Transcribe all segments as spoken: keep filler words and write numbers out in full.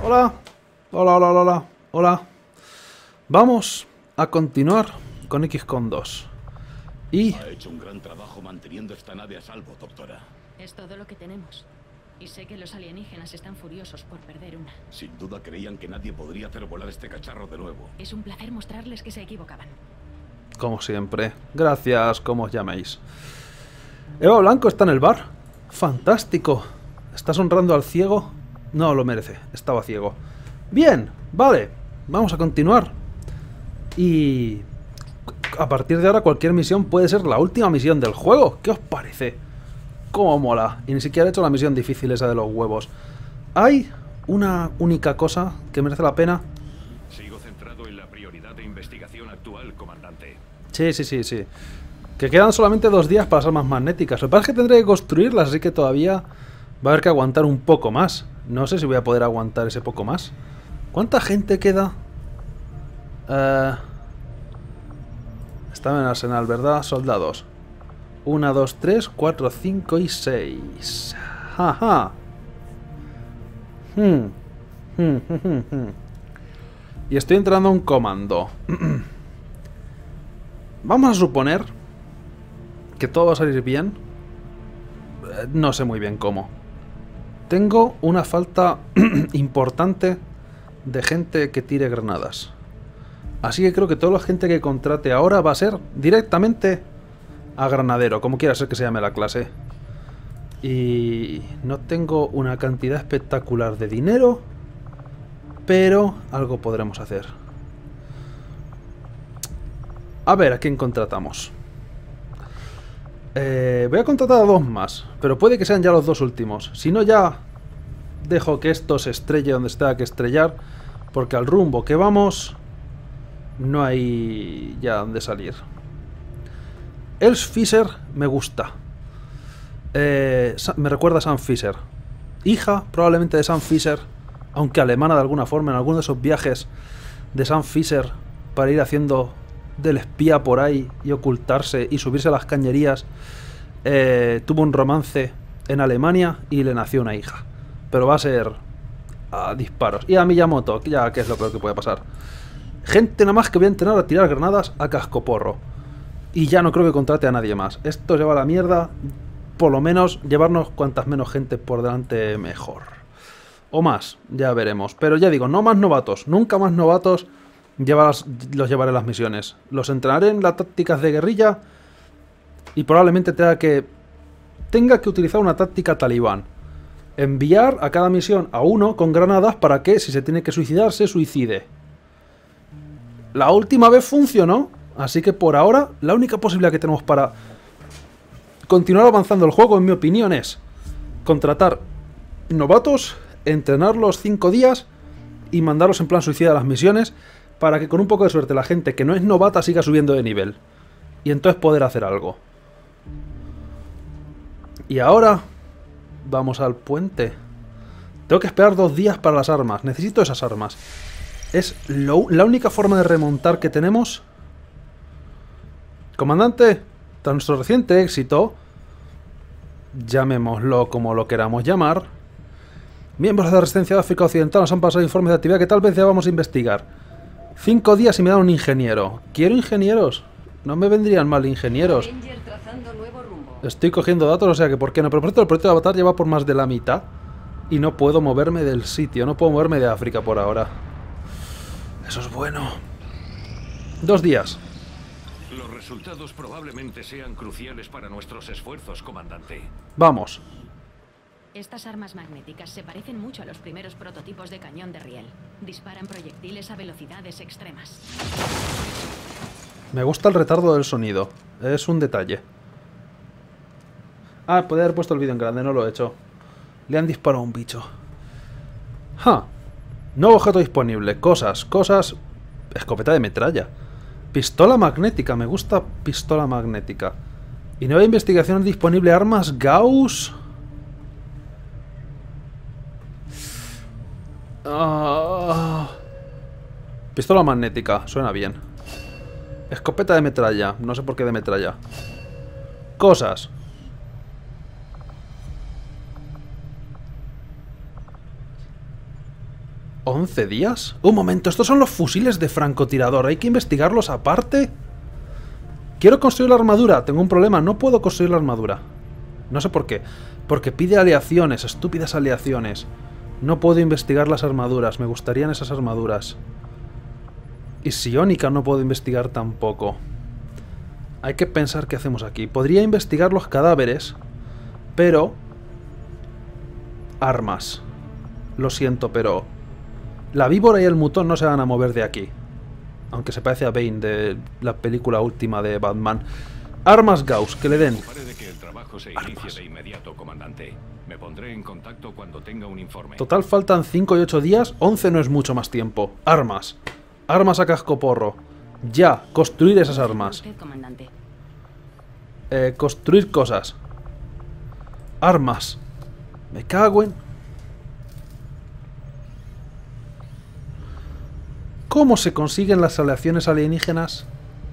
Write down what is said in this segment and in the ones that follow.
Hola. Hola, hola, hola, hola. Hola. Vamos a continuar con X COM dos. Y... Ha hecho un gran trabajo manteniendo esta nave a salvo, doctora. Es todo lo que tenemos. Y sé que los alienígenas están furiosos por perder una. Sin duda creían que nadie podría hacer volar este cacharro de nuevo. Es un placer mostrarles que se equivocaban. como siempre, gracias, como os llaméis. Eva Blanco está en el bar. Fantástico. ¿Estás honrando al ciego? No lo merece, estaba ciego. Bien, vale, vamos a continuar. Y... a partir de ahora cualquier misión puede ser la última misión del juego. ¿Qué os parece? Cómo mola. Y ni siquiera he hecho la misión difícil esa de los huevos. Hay una única cosa que merece la pena. Sigo centrado en la prioridad de investigación actual, comandante. Sí, sí, sí, sí. Que quedan solamente dos días para las armas magnéticas. Lo que pasa es que tendré que construirlas, así que todavía va a haber que aguantar un poco más. No sé si voy a poder aguantar ese poco más. ¿Cuánta gente queda? Uh, estaba en el arsenal, ¿verdad? Soldados. uno, dos, tres, cuatro, cinco y seis. Jaja. Hmm. Hmm, hmm, hmm, hmm. Y estoy entrando a un comando. Vamos a suponer que todo va a salir bien. No sé muy bien cómo. Tengo una falta importante de gente que tire granadas. Así que creo que toda la gente que contrate ahora va a ser directamente a granadero, como quiera ser que se llame la clase. Y no tengo una cantidad espectacular de dinero, pero algo podremos hacer. A ver, ¿a quién contratamos? Eh, voy a contratar a dos más, pero puede que sean ya los dos últimos. Si no, ya dejo que esto se estrelle donde se tenga que estrellar, porque al rumbo que vamos no hay ya donde salir. Els Fisher me gusta. Eh, me recuerda a Sam Fisher. Hija probablemente de Sam Fisher, aunque alemana de alguna forma, en alguno de esos viajes de Sam Fisher para ir haciendo del espía por ahí y ocultarse y subirse a las cañerías. Eh, tuvo un romance en Alemania y le nació una hija. Pero va a ser a disparos. Y a Miyamoto, ya que es lo peor que puede pasar. Gente nada más que voy a entrenar a tirar granadas a cascoporro. Y ya no creo que contrate a nadie más. Esto lleva a la mierda. Por lo menos llevarnos cuantas menos gente por delante mejor. O más, ya veremos. Pero ya digo, no más novatos. Nunca más novatos llevarás, los llevaré a las misiones. Los entrenaré en las tácticas de guerrilla. Y probablemente tenga que, tenga que utilizar una táctica talibán. Enviar a cada misión a uno con granadas para que, si se tiene que suicidar, se suicide. La última vez funcionó. Así que por ahora, la única posibilidad que tenemos para continuar avanzando el juego, en mi opinión, es contratar novatos, entrenarlos cinco días y mandarlos en plan suicida a las misiones para que con un poco de suerte la gente que no es novata siga subiendo de nivel. Y entonces poder hacer algo. Y ahora vamos al puente. Tengo que esperar dos días para las armas. Necesito esas armas. Es lo, la única forma de remontar que tenemos. Comandante, tras nuestro reciente éxito, llamémoslo como lo queramos llamar, miembros de la Resistencia de África Occidental nos han pasado informes de actividad que tal vez debamos investigar. Cinco días y me dan un ingeniero. ¿Quiero ingenieros? No me vendrían mal ingenieros. Estoy cogiendo datos, o sea que ¿por qué no? Pero por cierto, el proyecto de Avatar lleva por más de la mitad y no puedo moverme del sitio. No puedo moverme de África por ahora. Eso es bueno. Dos días. Los resultados probablemente sean cruciales para nuestros esfuerzos, comandante. Vamos. Estas armas magnéticas se parecen mucho a los primeros prototipos de cañón de riel. Disparan proyectiles a velocidades extremas. Me gusta el retardo del sonido. Es un detalle. Ah, podría haber puesto el vídeo en grande, no lo he hecho. Le han disparado a un bicho. ¡Ja! Nuevo objeto disponible. Cosas, cosas... Escopeta de metralla. Pistola magnética. Me gusta pistola magnética. Y nueva investigación disponible. Armas Gauss. Uh... Pistola magnética. Suena bien. Escopeta de metralla. No sé por qué de metralla. Cosas. ¿once días? Un momento, estos son los fusiles de francotirador. ¿Hay que investigarlos aparte? Quiero construir la armadura. Tengo un problema, no puedo construir la armadura. No sé por qué. Porque pide aleaciones, estúpidas aleaciones. No puedo investigar las armaduras. Me gustarían esas armaduras. Y psiónica no puedo investigar tampoco. Hay que pensar qué hacemos aquí. Podría investigar los cadáveres, pero... armas. Lo siento, pero... la víbora y el mutón no se van a mover de aquí. Aunque se parece a Bane de la película última de Batman. Armas Gauss, que le den. De que el trabajo se inicie de inmediato, comandante. Me pondré en contacto cuando tenga un informe. Total, faltan cinco y ocho días. once no es mucho más tiempo. Armas. Armas a cascoporro. Ya, construir esas armas. Eh, construir cosas. Armas. Me cago en... ¿Cómo se consiguen las aleaciones alienígenas?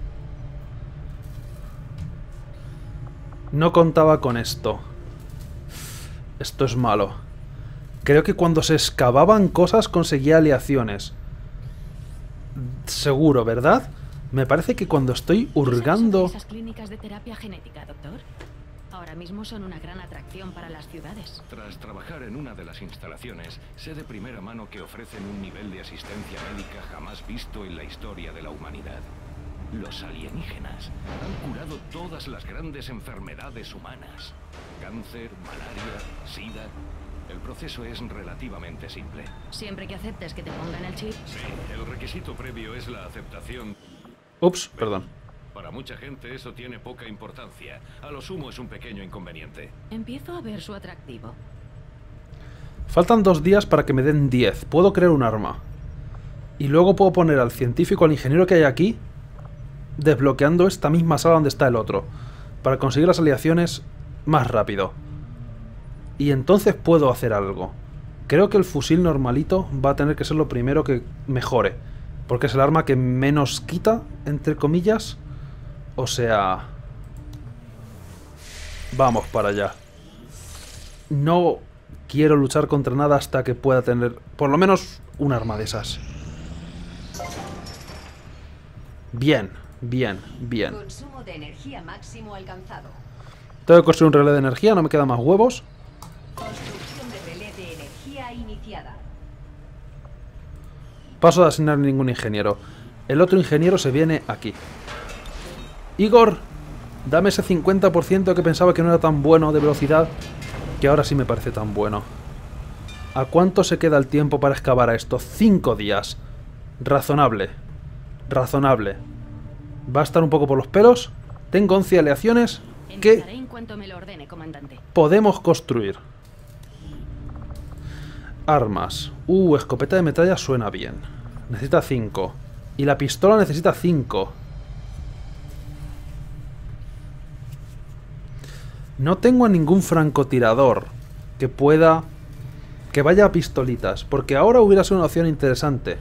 No contaba con esto. Esto es malo. Creo que cuando se excavaban cosas conseguía aleaciones. Seguro, ¿verdad? Me parece que cuando estoy hurgando... esas clínicas de terapia genética, doctor. Ahora mismo son una gran atracción para las ciudades. Tras trabajar en una de las instalaciones, sé de primera mano que ofrecen un nivel de asistencia médica jamás visto en la historia de la humanidad. Los alienígenas han curado todas las grandes enfermedades humanas. Cáncer, malaria, sida... El proceso es relativamente simple. Siempre que aceptes que te pongan el chip. Sí, el requisito previo es la aceptación. Ups, perdón. Para mucha gente eso tiene poca importancia. A lo sumo es un pequeño inconveniente. Empiezo a ver su atractivo. Faltan dos días para que me den diez. Puedo crear un arma. Y luego puedo poner al científico, al ingeniero que hay aquí, desbloqueando esta misma sala donde está el otro, para conseguir las aleaciones más rápido. Y entonces puedo hacer algo. Creo que el fusil normalito va a tener que ser lo primero que mejore, porque es el arma que menos quita, entre comillas. O sea... vamos para allá. No quiero luchar contra nada hasta que pueda tener por lo menos un arma de esas. Bien, bien, bien. Consumo de energía máximo alcanzado. Tengo que construir un relé de energía, no me quedan más huevos. Construcción de relé de energía iniciada. Paso de asignar ningún ingeniero. El otro ingeniero se viene aquí. Igor, dame ese cincuenta por ciento que pensaba que no era tan bueno de velocidad, que ahora sí me parece tan bueno. ¿A cuánto se queda el tiempo para excavar a esto? Cinco días. Razonable. Razonable. Va a estar un poco por los pelos. Tengo once aleaciones que Empezaré en cuanto me lo ordene, comandante. podemos construir. Armas. Uh, escopeta de metralla suena bien. Necesita cinco. Y la pistola necesita cinco. No tengo a ningún francotirador que pueda... que vaya a pistolitas, porque ahora hubiera sido una opción interesante.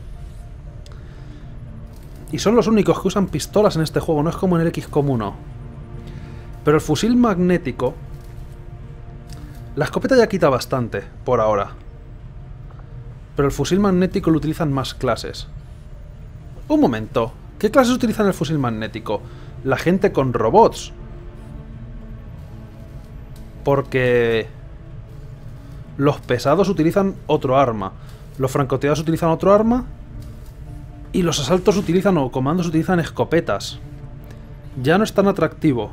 Y son los únicos que usan pistolas en este juego, no es como en el equis com uno. Pero el fusil magnético... la escopeta ya quita bastante, por ahora. Pero el fusil magnético lo utilizan más clases. Un momento, ¿qué clases utilizan el fusil magnético? La gente con robots. Porque... los pesados utilizan otro arma. Los francotiradores utilizan otro arma. Y los asaltos utilizan, o comandos utilizan escopetas. Ya no es tan atractivo.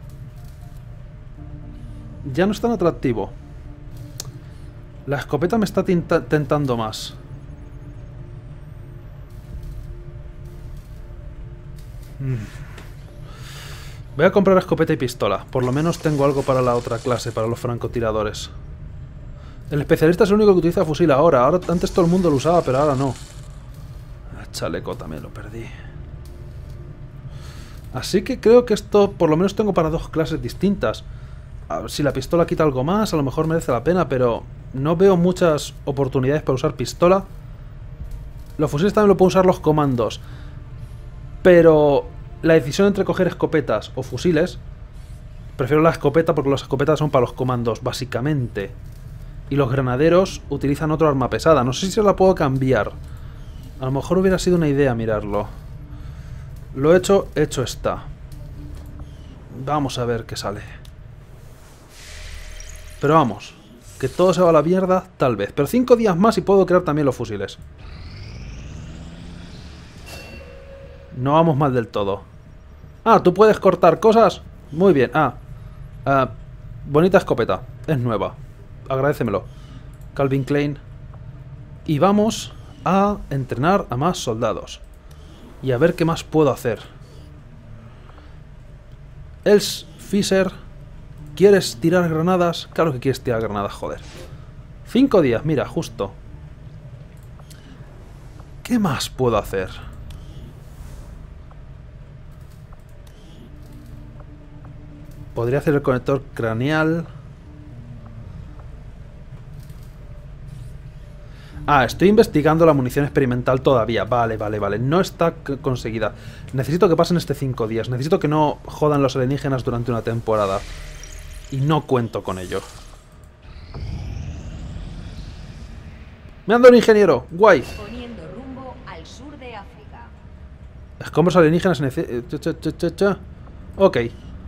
Ya no es tan atractivo. La escopeta me está tentando más. Mm. Voy a comprar escopeta y pistola. Por lo menos tengo algo para la otra clase, para los francotiradores. El especialista es el único que utiliza fusil ahora. ahora antes todo el mundo lo usaba, pero ahora no. El chaleco también lo perdí. Así que creo que esto por lo menos tengo para dos clases distintas. A ver, si la pistola quita algo más, a lo mejor merece la pena, pero no veo muchas oportunidades para usar pistola. Los fusiles también lo pueden usar los comandos. Pero la decisión entre coger escopetas o fusiles... prefiero la escopeta porque las escopetas son para los comandos, básicamente. Y los granaderos utilizan otro arma pesada. No sé si se la puedo cambiar. A lo mejor hubiera sido una idea mirarlo. Lo hecho, hecho está. Vamos a ver qué sale. Pero vamos, que todo se va a la mierda, tal vez. Pero cinco días más y puedo crear también los fusiles. No vamos mal del todo. Ah, ¿tú puedes cortar cosas? Muy bien. Ah, ah bonita escopeta. Es nueva. Agradécemelo. Calvin Klein. Y vamos a entrenar a más soldados. Y a ver qué más puedo hacer. Els Fisher. ¿Quieres tirar granadas? Claro que quieres tirar granadas, joder. Cinco días, mira, justo. ¿Qué más puedo hacer? Podría hacer el conector craneal. Ah, estoy investigando la munición experimental todavía. Vale, vale, vale. No está conseguida. Necesito que pasen este cinco días. Necesito que no jodan los alienígenas durante una temporada. Y no cuento con ello. ¡Me anda un ingeniero! ¡Guay! Poniendo rumbo al sur de África. Escombros alienígenas necesitan... Ok.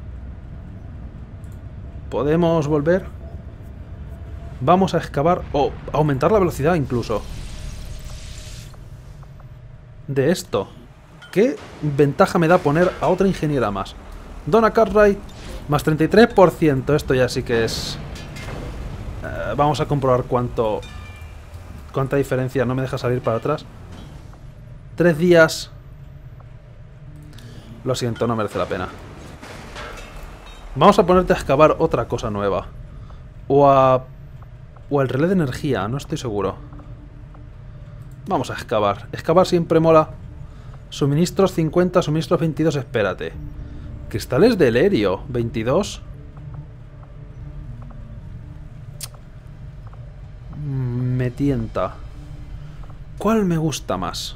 ¿Podemos volver? Vamos a excavar... O aumentar la velocidad incluso. De esto. ¿Qué ventaja me da poner a otra ingeniera más? Donna Cartwright... Más treinta y tres por ciento. Esto ya sí que es... Eh, vamos a comprobar cuánto... Cuánta diferencia. No me deja salir para atrás. Tres días. Lo siento, no merece la pena. Vamos a ponerte a excavar otra cosa nueva. O a... O el relé de energía. No estoy seguro. Vamos a excavar. Excavar siempre mola. Suministros cincuenta, suministros veintidós. Espérate. Cristales de helerio, veintidós. Me tienta. ¿Cuál me gusta más?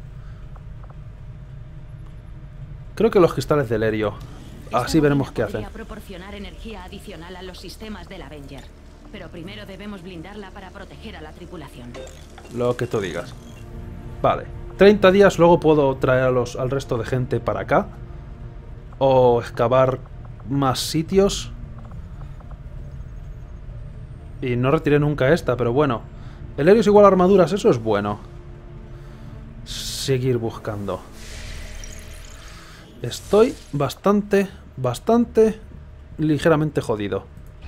Creo que los cristales de helerio. Así veremos qué hacen. Podría proporcionar energía adicional a los sistemas del Avenger, pero primero debemos blindarla para proteger a la tripulación. Lo que tú digas. Vale. treinta días, luego puedo traer a los, al resto de gente para acá. O excavar más sitios. Y no retiré nunca esta, pero bueno. El helio es igual a armaduras, eso es bueno. Seguir buscando. Estoy bastante, bastante, ligeramente jodido.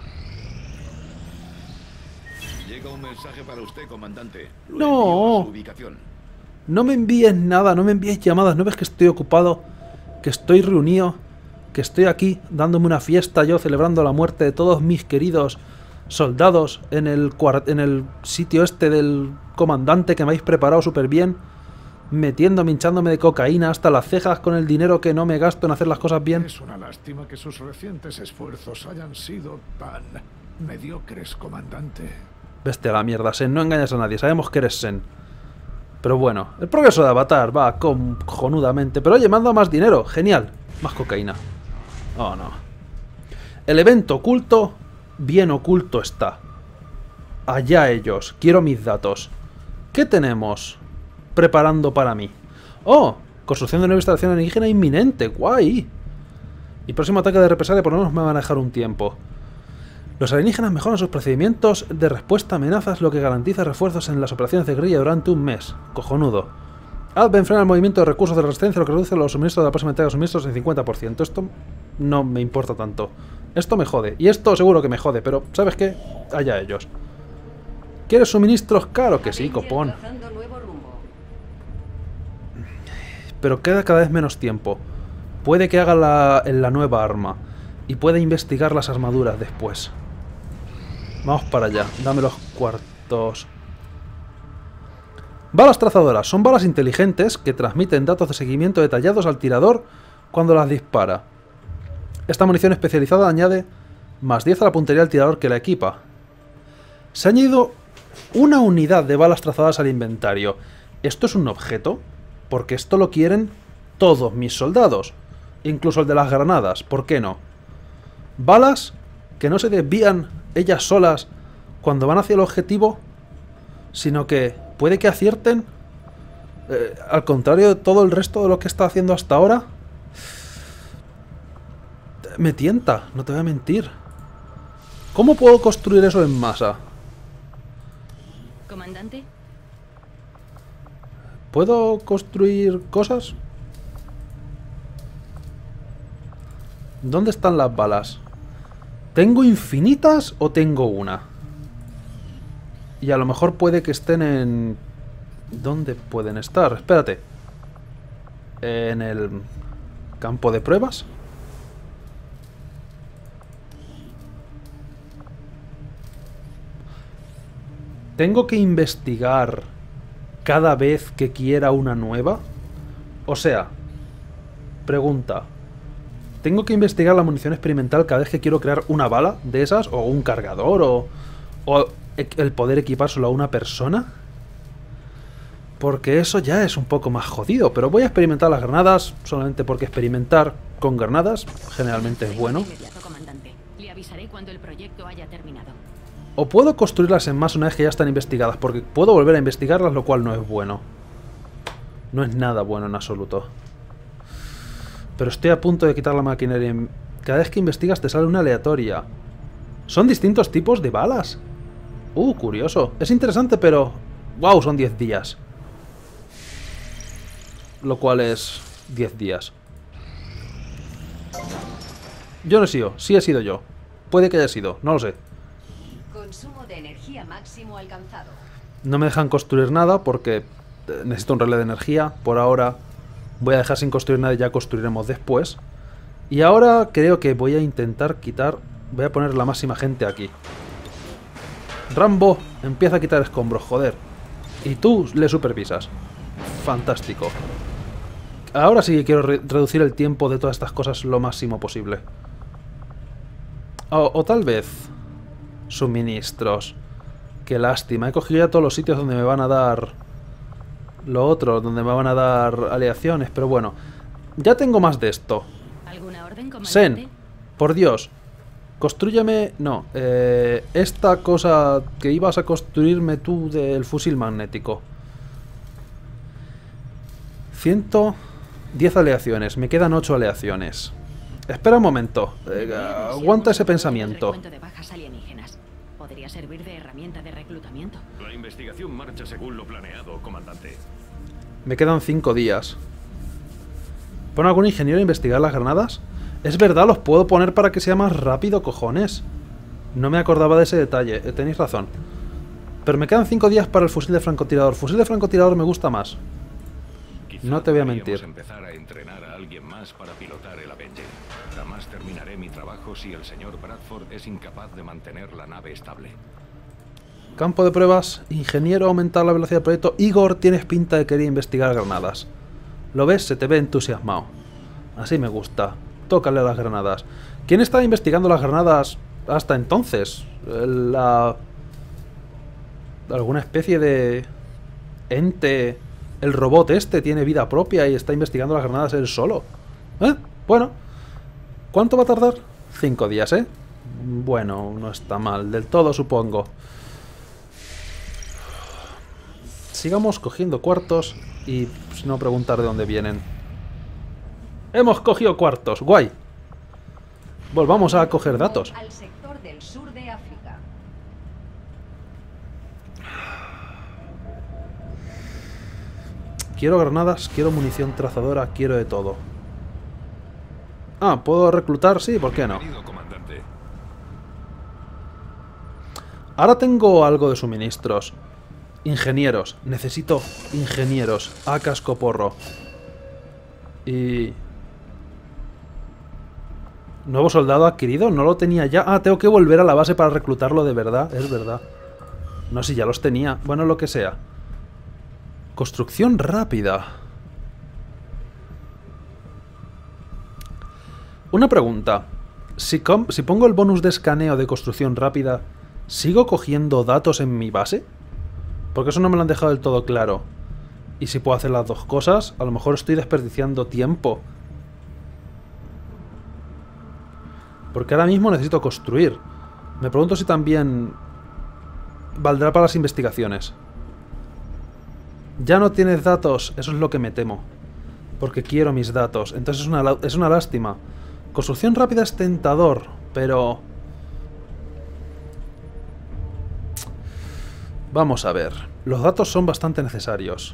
Llega un mensaje para usted, comandante. Lo No. envío a su ubicación. No me envíes nada, no me envíes llamadas. ¿No ves que estoy ocupado? Que estoy reunido, que estoy aquí dándome una fiesta yo, celebrando la muerte de todos mis queridos soldados en el, en el sitio este del comandante que me habéis preparado súper bien, metiéndome, hinchándome de cocaína hasta las cejas con el dinero que no me gasto en hacer las cosas bien. Es una lástima que sus recientes esfuerzos hayan sido tan mediocres, comandante. Vete a la mierda, Sen, no engañas a nadie, sabemos que eres Sen. Pero bueno, el progreso de Avatar va cojonudamente. Pero oye, me han dado más dinero. Genial. Más cocaína. Oh, no. El evento oculto, bien oculto está. Allá ellos. Quiero mis datos. ¿Qué tenemos preparando para mí? Oh, construcción de nueva instalación alienígena inminente. Guay. Y próximo ataque de represalia por lo menos me van a dejar un tiempo. Los alienígenas mejoran sus procedimientos de respuesta a amenazas, lo que garantiza refuerzos en las operaciones de guerrilla durante un mes. Cojonudo. Advent frena el movimiento de recursos de resistencia, lo que reduce los suministros de la próxima entrega de suministros en cincuenta por ciento. Esto no me importa tanto. Esto me jode. Y esto seguro que me jode, pero ¿sabes qué? Allá ellos. ¿Quieres suministros? Claro que sí, copón. Pero queda cada vez menos tiempo. Puede que haga la, la nueva arma. Y puede investigar las armaduras después. Vamos para allá. Dame los cuartos. Balas trazadoras. Son balas inteligentes que transmiten datos de seguimiento detallados al tirador cuando las dispara. Esta munición especializada añade más diez a la puntería del tirador que la equipa. Se ha añadido una unidad de balas trazadoras al inventario. ¿Esto es un objeto? Porque esto lo quieren todos mis soldados. Incluso el de las granadas. ¿Por qué no? Balas que no se desvían ellas solas cuando van hacia el objetivo, sino que puede que acierten. Eh, al contrario de todo el resto de lo que está haciendo hasta ahora. Me tienta, no te voy a mentir. ¿Cómo puedo construir eso en masa? Comandante, ¿Puedo construir cosas? ¿Dónde están las balas? ¿Tengo infinitas o tengo una? Y a lo mejor puede que estén en... ¿Dónde pueden estar? Espérate. En el campo de pruebas. ¿Tengo que investigar cada vez que quiera una nueva? O sea, pregunta. ¿Tengo que investigar la munición experimental cada vez que quiero crear una bala de esas? ¿O un cargador? ¿O, o el poder equipárselo a una persona? Porque eso ya es un poco más jodido. Pero voy a experimentar las granadas solamente porque experimentar con granadas generalmente es bueno. inmediato, comandante. Le avisaré cuando el proyecto haya terminado. O puedo construirlas en más una vez que ya están investigadas, porque puedo volver a investigarlas, lo cual no es bueno. No es nada bueno en absoluto. Pero estoy a punto de quitar la maquinaria. Cada vez que investigas te sale una aleatoria. Son distintos tipos de balas. Uh, curioso. Es interesante, pero... wow, son diez días. Lo cual es... diez días. Yo no he sido. Sí he sido yo. Puede que haya sido. No lo sé. Consumo de energía máximo alcanzado. No me dejan construir nada porque necesito un relé de energía. Por ahora voy a dejar sin construir nada y ya construiremos después. Y ahora creo que voy a intentar quitar... voy a poner la máxima gente aquí. Rambo, empieza a quitar escombros, joder. Y tú le supervisas. Fantástico. Ahora sí que quiero re reducir el tiempo de todas estas cosas lo máximo posible. O, o tal vez... suministros. Qué lástima. He cogido ya todos los sitios donde me van a dar... lo otro, donde me van a dar aleaciones. Pero bueno. Ya tengo más de esto. ¿Alguna orden, comandante? Sen, por Dios. Constrúyeme... no. Eh, esta cosa que ibas a construirme tú del fusil magnético. ciento diez aleaciones. Me quedan ocho aleaciones. Espera un momento. Eh, aguanta ese pensamiento. Podría servir de herramienta de reclutamiento. La investigación marcha según lo planeado, comandante. Me quedan cinco días. ¿Pon algún ingeniero a investigar las granadas? Es verdad, los puedo poner para que sea más rápido, cojones. No me acordaba de ese detalle. Eh, tenéis razón. Pero me quedan cinco días para el fusil de francotirador. Fusil de francotirador me gusta más. Quizá No te voy a mentir. empezar a entrenar a alguien más para pilotar el Avenger. Jamás terminaré mi trabajo si el señor Bradford es incapaz de mantener la nave estable. Campo de pruebas. Ingeniero, aumentar la velocidad del proyecto. Igor, tienes pinta de querer investigar granadas. ¿Lo ves? Se te ve entusiasmado. Así me gusta. Tócale a las granadas. ¿Quién estaba investigando las granadas hasta entonces? La... ¿alguna especie de... ente? El robot este tiene vida propia y está investigando las granadas él solo. ¿Eh? Bueno. ¿Cuánto va a tardar? Cinco días, ¿eh? Bueno, no está mal. Del todo, supongo. Sigamos cogiendo cuartos y si no preguntar de dónde vienen. Hemos cogido cuartos. Guay. Volvamos a coger datos. Al sector del sur de África. Quiero granadas, quiero munición trazadora, quiero de todo. Ah, ¿puedo reclutar? Sí, ¿por qué no? Comandante. Ahora tengo algo de suministros. Ingenieros. Necesito ingenieros. A cascoporro. Y... ¿nuevo soldado adquirido? No lo tenía ya. Ah, tengo que volver a la base para reclutarlo de verdad. Es verdad. No, si ya los tenía. Bueno, lo que sea. Construcción rápida. Una pregunta. Si, com si pongo el bonus de escaneo de construcción rápida, ¿sigo cogiendo datos en mi base? Porque eso no me lo han dejado del todo claro. Y si puedo hacer las dos cosas, a lo mejor estoy desperdiciando tiempo. Porque ahora mismo necesito construir. Me pregunto si también valdrá para las investigaciones. Ya no tienes datos, eso es lo que me temo. Porque quiero mis datos. Entonces es una, es una lástima. Construcción rápida es tentador, pero... Vamos a ver. Los datos son bastante necesarios.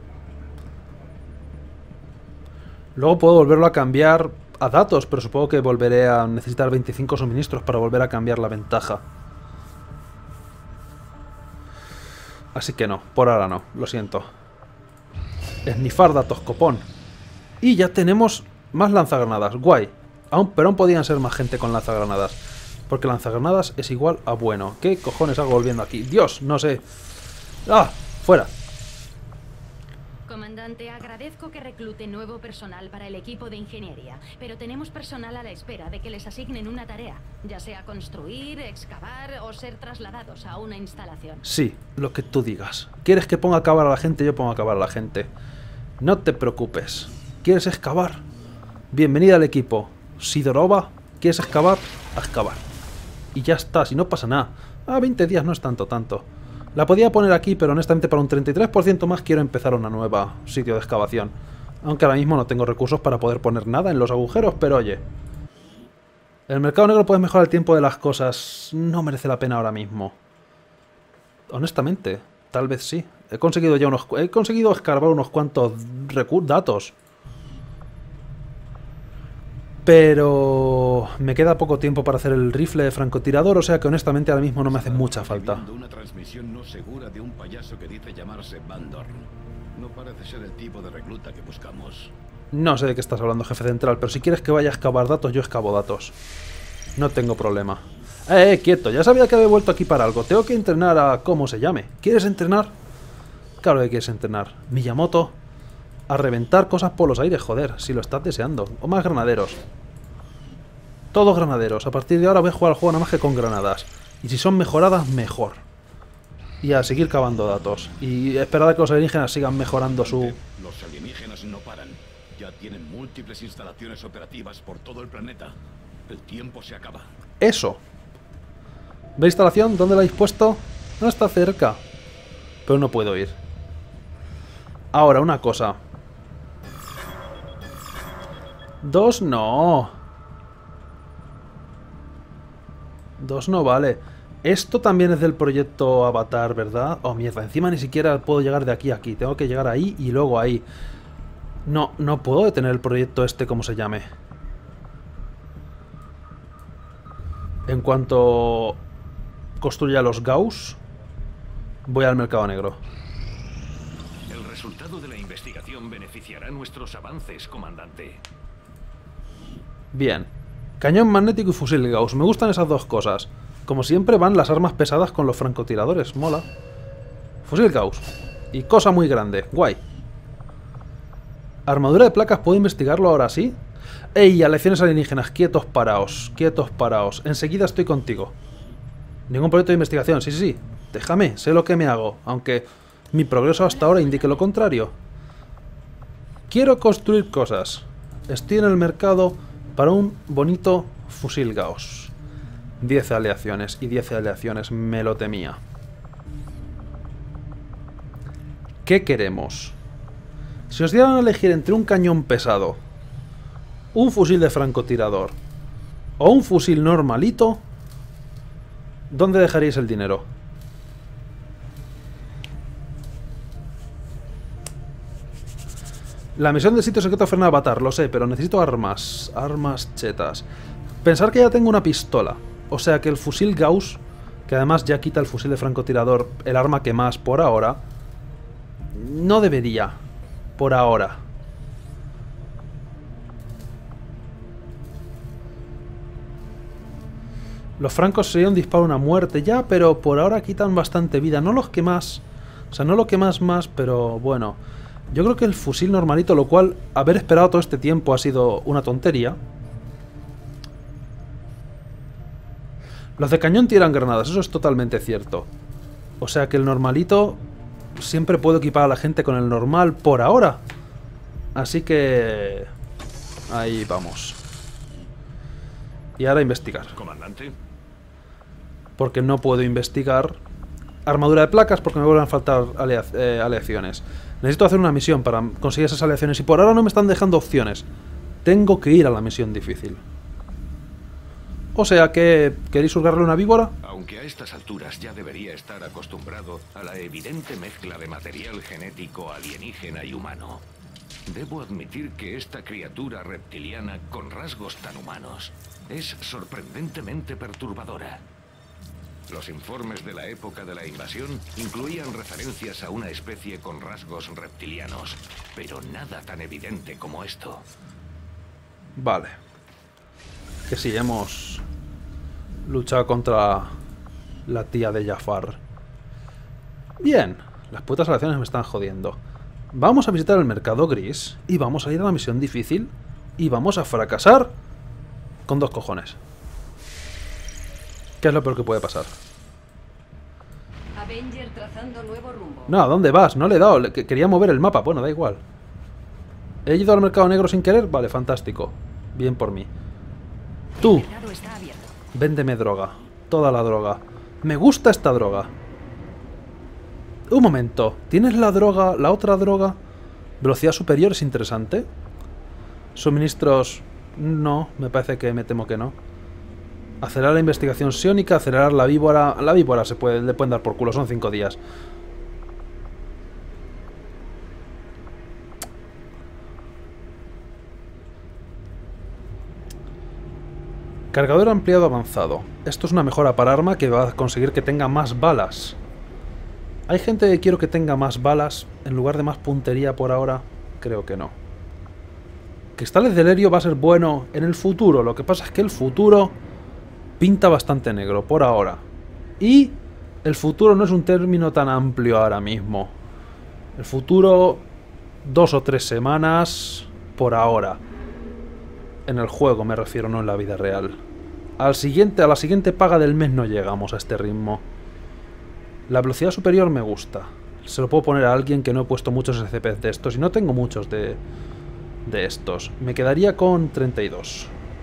Luego puedo volverlo a cambiar a datos, pero supongo que volveré a necesitar veinticinco suministros para volver a cambiar la ventaja. Así que no, por ahora no, lo siento. Esnifar datos, copón. Y ya tenemos más lanzagranadas, guay. Aún, pero aún podían ser más gente con lanzagranadas. Porque lanzagranadas es igual a bueno. ¿Qué cojones hago volviendo aquí? Dios, no sé. ¡Ah! ¡Fuera! Comandante, agradezco que reclute nuevo personal para el equipo de ingeniería, pero tenemos personal a la espera de que les asignen una tarea, ya sea construir, excavar o ser trasladados a una instalación. Sí, lo que tú digas. ¿Quieres que ponga a cavar a la gente? Yo pongo a cavar a la gente. No te preocupes. ¿Quieres excavar? Bienvenida al equipo. Sidorova, ¿quieres excavar? A excavar. Y ya está, si no pasa nada. Ah, veinte días no es tanto, tanto. La podía poner aquí, pero honestamente para un treinta y tres por ciento más quiero empezar una nueva sitio de excavación. Aunque ahora mismo no tengo recursos para poder poner nada en los agujeros, pero oye. El mercado negro puede mejorar el tiempo de las cosas. No merece la pena ahora mismo. Honestamente, tal vez sí. He conseguido ya unos... He conseguido escarbar unos cuantos datos. Pero me queda poco tiempo para hacer el rifle de francotirador, o sea que honestamente ahora mismo no me hace mucha falta. Una transmisión no segura de un payaso que dice llamarse Van Dorn. No parece ser el tipo de recluta que buscamos. No sé de qué estás hablando, jefe central, pero si quieres que vaya a excavar datos, yo excavo datos. No tengo problema. Eh, eh, quieto, ya sabía que había vuelto aquí para algo. Tengo que entrenar a cómo se llame. ¿Quieres entrenar? Claro que quieres entrenar. Miyamoto. A reventar cosas por los aires, joder, si lo estás deseando. O más granaderos. Todos granaderos. A partir de ahora voy a jugar al juego nada más que con granadas. Y si son mejoradas, mejor. Y a seguir cavando datos. Y esperar a que los alienígenas sigan mejorando su... Los alienígenas no paran. Ya tienen múltiples instalaciones operativas por todo el planeta. El tiempo se acaba. Eso. ¿Ve instalación? ¿Dónde la habéis puesto? No está cerca. Pero no puedo ir. Ahora, una cosa. Dos no. Dos no vale. Esto también es del proyecto Avatar, ¿verdad? Oh, mierda. Encima ni siquiera puedo llegar de aquí a aquí. Tengo que llegar ahí y luego ahí. No, no puedo detener el proyecto este, como se llame. En cuanto construya los Gauss, voy al mercado negro. El resultado de la investigación beneficiará nuestros avances, comandante. Bien. Cañón magnético y fusil Gauss. Me gustan esas dos cosas. Como siempre van las armas pesadas con los francotiradores. Mola. Fusil Gauss. Y cosa muy grande. Guay. Armadura de placas. ¿Puedo investigarlo ahora sí? ¡Ey! Lecciones alienígenas. Quietos, paraos. Quietos, paraos. Enseguida estoy contigo. Ningún proyecto de investigación. Sí, sí, sí. Déjame. Sé lo que me hago. Aunque mi progreso hasta ahora indique lo contrario. Quiero construir cosas. Estoy en el mercado para un bonito fusil Gauss. diez aleaciones. Y diez aleaciones. Me lo temía. ¿Qué queremos? Si os dieran a elegir entre un cañón pesado, un fusil de francotirador o un fusil normalito, ¿dónde dejaríais el dinero? La misión del sitio secreto frena Avatar, lo sé, pero necesito armas. Armas chetas. Pensar que ya tengo una pistola. O sea que el fusil Gauss, que además ya quita el fusil de francotirador, el arma que más por ahora, no debería. Por ahora. Los francos serían un disparo a una muerte ya, pero por ahora quitan bastante vida. No los que más. O sea, no lo que más más, pero bueno. Yo creo que el fusil normalito, lo cual haber esperado todo este tiempo ha sido una tontería. Los de cañón tiran granadas, eso es totalmente cierto. O sea que el normalito siempre puedo equipar a la gente con el normal por ahora. Así que... ahí vamos. Y ahora investigar. Comandante. Porque no puedo investigar armadura de placas porque me vuelven a faltar alea eh, aleaciones. Necesito hacer una misión para conseguir esas aleaciones y por ahora no me están dejando opciones. Tengo que ir a la misión difícil. O sea que... ¿queréis hurgarle una víbora? Aunque a estas alturas ya debería estar acostumbrado a la evidente mezcla de material genético alienígena y humano, debo admitir que esta criatura reptiliana con rasgos tan humanos es sorprendentemente perturbadora. Los informes de la época de la invasión incluían referencias a una especie con rasgos reptilianos, pero nada tan evidente como esto. Vale. Que sí, hemos luchado contra la tía de Jafar. Bien, las putas aleaciones me están jodiendo. Vamos a visitar el mercado gris y vamos a ir a la misión difícil y vamos a fracasar con dos cojones. ¿Qué es lo peor que puede pasar? Avenger trazando nuevo rumbo. No, ¿a dónde vas? No le he dado. Le- que- Quería mover el mapa. Bueno, da igual. ¿He ido al mercado negro sin querer? Vale, fantástico. Bien por mí. Tú, El mercado está abierto. véndeme droga. Toda la droga. Me gusta esta droga. Un momento. ¿Tienes la droga, la otra droga? Velocidad superior es interesante. Suministros... No, me parece que me temo que no. Acelerar la investigación psiónica, acelerar la víbora... La víbora se puede, le pueden dar por culo, son cinco días. Cargador ampliado avanzado. Esto es una mejora para arma que va a conseguir que tenga más balas. ¿Hay gente que quiero que tenga más balas en lugar de más puntería por ahora? Creo que no. Cristales de helio va a ser bueno en el futuro. Lo que pasa es que el futuro pinta bastante negro por ahora. Y el futuro no es un término tan amplio ahora mismo. El futuro, dos o tres semanas por ahora. En el juego me refiero, no en la vida real. Al siguiente, a la siguiente paga del mes no llegamos a este ritmo. La velocidad superior me gusta. Se lo puedo poner a alguien que no he puesto muchos S C Ps de estos. Y no tengo muchos de, de estos. Me quedaría con treinta y dos.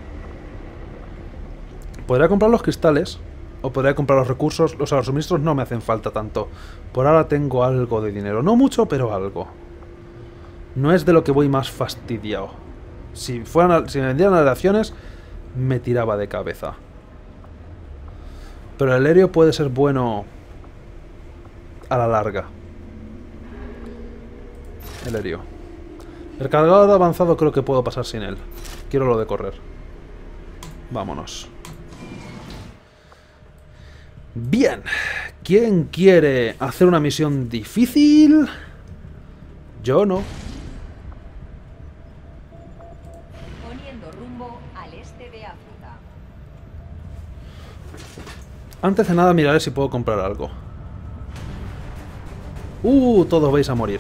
Podría comprar los cristales. O podría comprar los recursos. O sea, los suministros no me hacen falta tanto. Por ahora tengo algo de dinero. No mucho, pero algo. No es de lo que voy más fastidiado. Si, fueran, si me vendieran aleaciones, me tiraba de cabeza. Pero el helio puede ser bueno a la larga. El helio. El cargador avanzado creo que puedo pasar sin él. Quiero lo de correr. Vámonos. Bien. ¿Quién quiere hacer una misión difícil? Yo no. Poniendo rumbo al este de África. Antes de nada miraré si puedo comprar algo. Uh, todos vais a morir.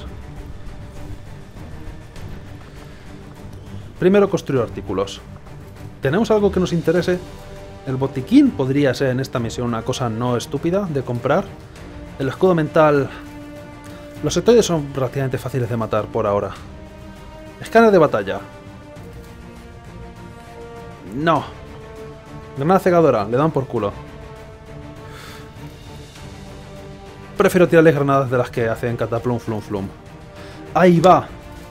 Primero construir artículos. ¿Tenemos algo que nos interese? El botiquín podría ser en esta misión una cosa no estúpida de comprar. El escudo mental... Los sectoides son relativamente fáciles de matar por ahora. Escáner de batalla. No. Granada cegadora, le dan por culo. Prefiero tirarles granadas de las que hacen cataplum flum flum. Ahí va.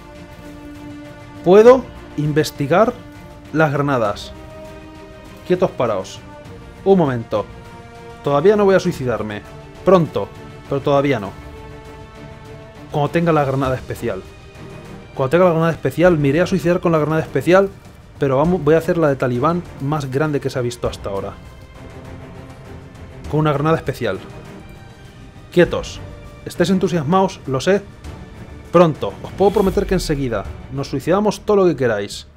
Puedo investigar las granadas. Quietos paraos. Un momento. Todavía no voy a suicidarme. Pronto, pero todavía no. Cuando tenga la granada especial. Cuando tenga la granada especial, me iré a suicidar con la granada especial, pero vamos, voy a hacer la de talibán más grande que se ha visto hasta ahora. Con una granada especial. Quietos. Estéis entusiasmados, lo sé. Pronto. Os puedo prometer que enseguida. Nos suicidamos todo lo que queráis.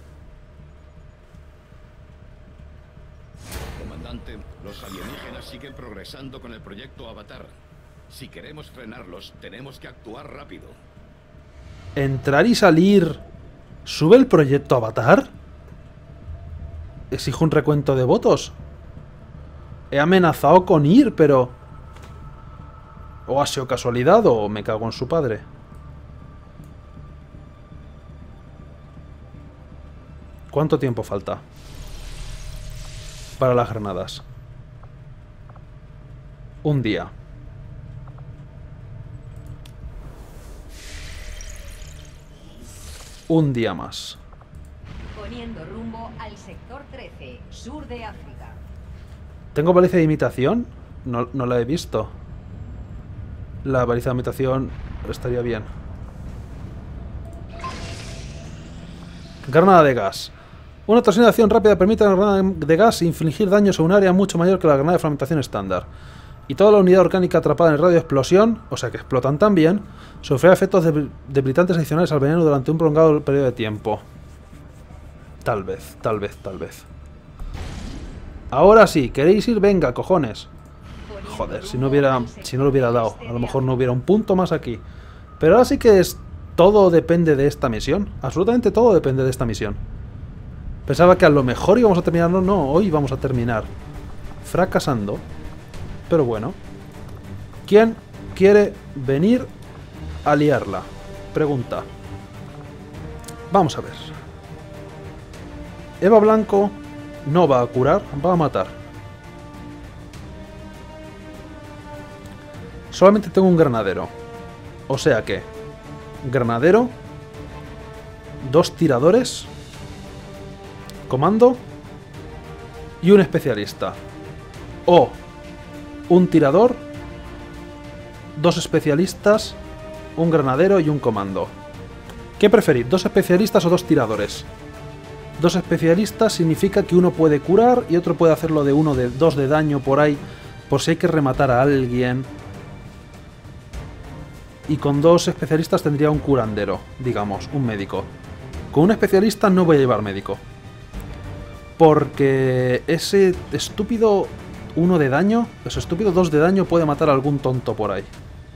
Comandante, los alienígenas siguen progresando con el proyecto Avatar. Si queremos frenarlos, tenemos que actuar rápido. ¿Entrar y salir sube el proyecto Avatar? ¿Exijo un recuento de votos? He amenazado con ir, pero... ¿O ha sido casualidad o me cago en su padre? ¿Cuánto tiempo falta para las granadas? Un día. un día más. Poniendo rumbo al sector trece, sur de África. ¿Tengo baliza de imitación? No, no la he visto. La baliza de imitación estaría bien. Granada de gas. Una torsión de acción rápida permite a la granada de gas infligir daños a un área mucho mayor que la granada de fragmentación estándar. Y toda la unidad orgánica atrapada en el radio de explosión, o sea que explotan también, sufrirá efectos debilitantes adicionales al veneno durante un prolongado periodo de tiempo. Tal vez, tal vez, tal vez. Ahora sí, ¿queréis ir? Venga, cojones. Joder, si no hubiera, si no lo hubiera dado, a lo mejor no hubiera un punto más aquí. Pero ahora sí que es... Todo depende de esta misión. Absolutamente todo depende de esta misión. Pensaba que a lo mejor íbamos a terminar. No, no, hoy vamos a terminar fracasando. Pero bueno. ¿Quién quiere venir a liarla? Pregunta. Vamos a ver. Eva Blanco no va a curar, va a matar. Solamente tengo un granadero. O sea que... Granadero. Dos tiradores. Comando. Y un especialista. O un tirador. Dos especialistas. Un granadero y un comando. ¿Qué preferís? ¿Dos especialistas o dos tiradores? Dos especialistas significa que uno puede curar y otro puede hacerlo de uno de dos de daño por ahí. Por si hay que rematar a alguien. Y con dos especialistas tendría un curandero, digamos, un médico. Con un especialista no voy a llevar médico. Porque ese estúpido uno de daño, ese estúpido dos de daño puede matar a algún tonto por ahí.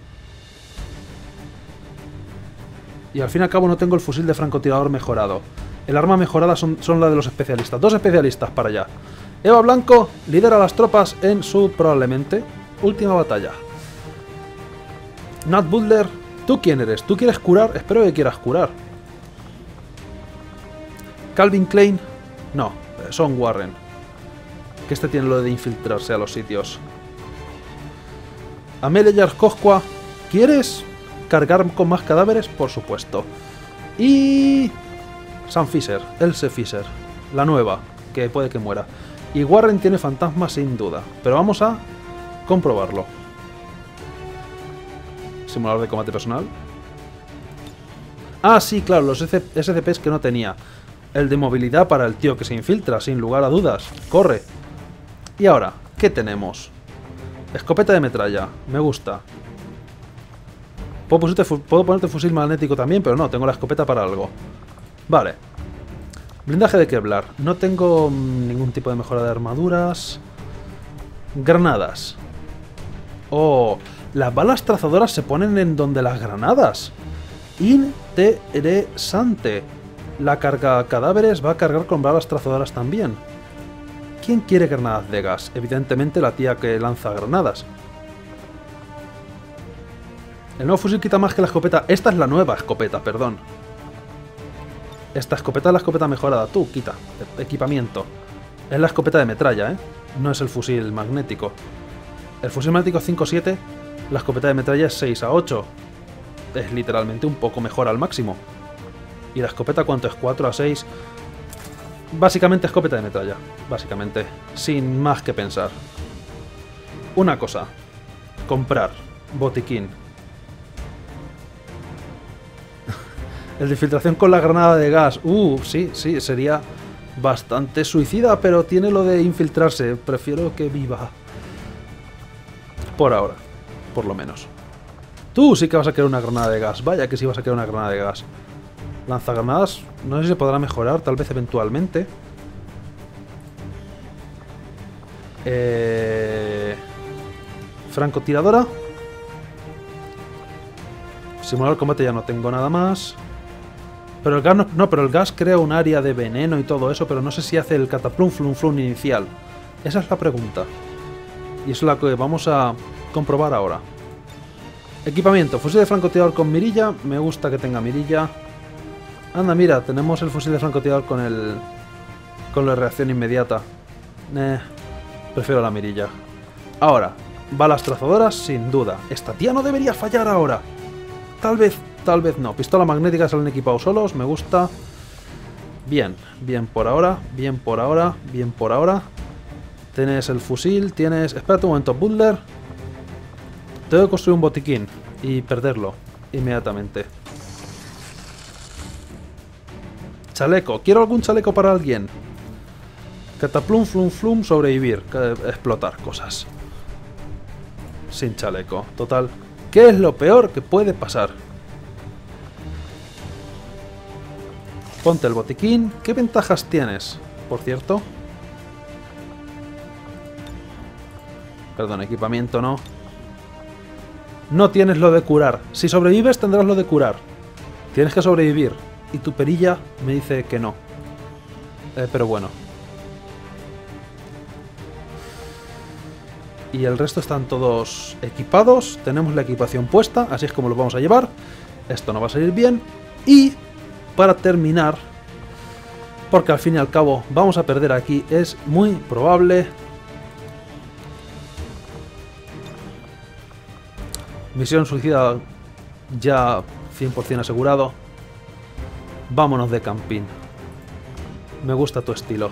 Y al fin y al cabo no tengo el fusil de francotirador mejorado. El arma mejorada son, son la de los especialistas. Dos especialistas para allá. Eva Blanco lidera a las tropas en su, probablemente, última batalla. Nat Butler, ¿tú quién eres? ¿Tú quieres curar? Espero que quieras curar. Calvin Klein, no, Son Warren. Que este tiene lo de infiltrarse a los sitios. Amelia Yarkoskwa, ¿quieres cargar con más cadáveres? Por supuesto. Y... Sam Fisher, Else Fisher, la nueva, que puede que muera. Y Warren tiene fantasmas sin duda, pero vamos a comprobarlo. Simulador de combate personal. Ah, sí, claro, los S C Ps que no tenía. El de movilidad para el tío que se infiltra, sin lugar a dudas. Corre. Y ahora, ¿qué tenemos? Escopeta de metralla, me gusta. Puedo, puedo ponerte fusil magnético también, pero no, tengo la escopeta para algo. Vale. Blindaje de Kevlar. No tengo ningún tipo de mejora de armaduras. Granadas. Oh... Las balas trazadoras se ponen en donde las granadas. Interesante. La carga cadáveres va a cargar con balas trazadoras también. ¿Quién quiere granadas de gas? Evidentemente la tía que lanza granadas. El nuevo fusil quita más que la escopeta. Esta es la nueva escopeta, perdón. Esta escopeta es la escopeta mejorada. Tú, quita. Equipamiento. Es la escopeta de metralla, ¿eh? No es el fusil magnético. El fusil magnético es cinco siete. La escopeta de metralla es seis a ocho. Es literalmente un poco mejor al máximo. ¿Y la escopeta cuánto es? cuatro a seis. Básicamente escopeta de metralla. Básicamente. Sin más que pensar. Una cosa. Comprar. Botiquín. El de infiltración con la granada de gas. Uh, sí, sí, sería bastante suicida, pero tiene lo de infiltrarse. Prefiero que viva. Por ahora. Por lo menos. Tú sí que vas a querer una granada de gas. Vaya que sí vas a querer una granada de gas. Lanzagranadas. No sé si se podrá mejorar. Tal vez eventualmente. Eh... Francotiradora. Simulador de combate ya no tengo nada más. Pero el gas no, no, pero el gas crea un área de veneno y todo eso. Pero no sé si hace el cataplum flum flum inicial. Esa es la pregunta. Y es la que vamos a comprobar ahora. Equipamiento. Fusil de francotirador con mirilla. Me gusta que tenga mirilla. Anda, mira, tenemos el fusil de francotirador con el... con la reacción inmediata. Eh, prefiero la mirilla. Ahora, balas trazadoras, sin duda. Esta tía no debería fallar ahora. Tal vez tal vez no. Pistola magnética salen equipados solos, me gusta. Bien, bien por ahora, bien por ahora, bien por ahora. Tienes el fusil, tienes... Espérate un momento, Butler. Tengo que construir un botiquín y perderlo inmediatamente. Chaleco, quiero algún chaleco para alguien. Cataplum, flum, flum, sobrevivir, explotar cosas. Sin chaleco, total. ¿Qué es lo peor que puede pasar? Ponte el botiquín. ¿Qué ventajas tienes, por cierto? Perdón, equipamiento no. No tienes lo de curar. Si sobrevives tendrás lo de curar. Tienes que sobrevivir. Y tu perilla me dice que no. Eh, pero bueno. Y el resto están todos equipados. Tenemos la equipación puesta. Así es como lo vamos a llevar. Esto no va a salir bien. Y para terminar, porque al fin y al cabo vamos a perder aquí, es muy probable. Misión suicida ya cien por cien asegurado. Vámonos de camping. Me gusta tu estilo.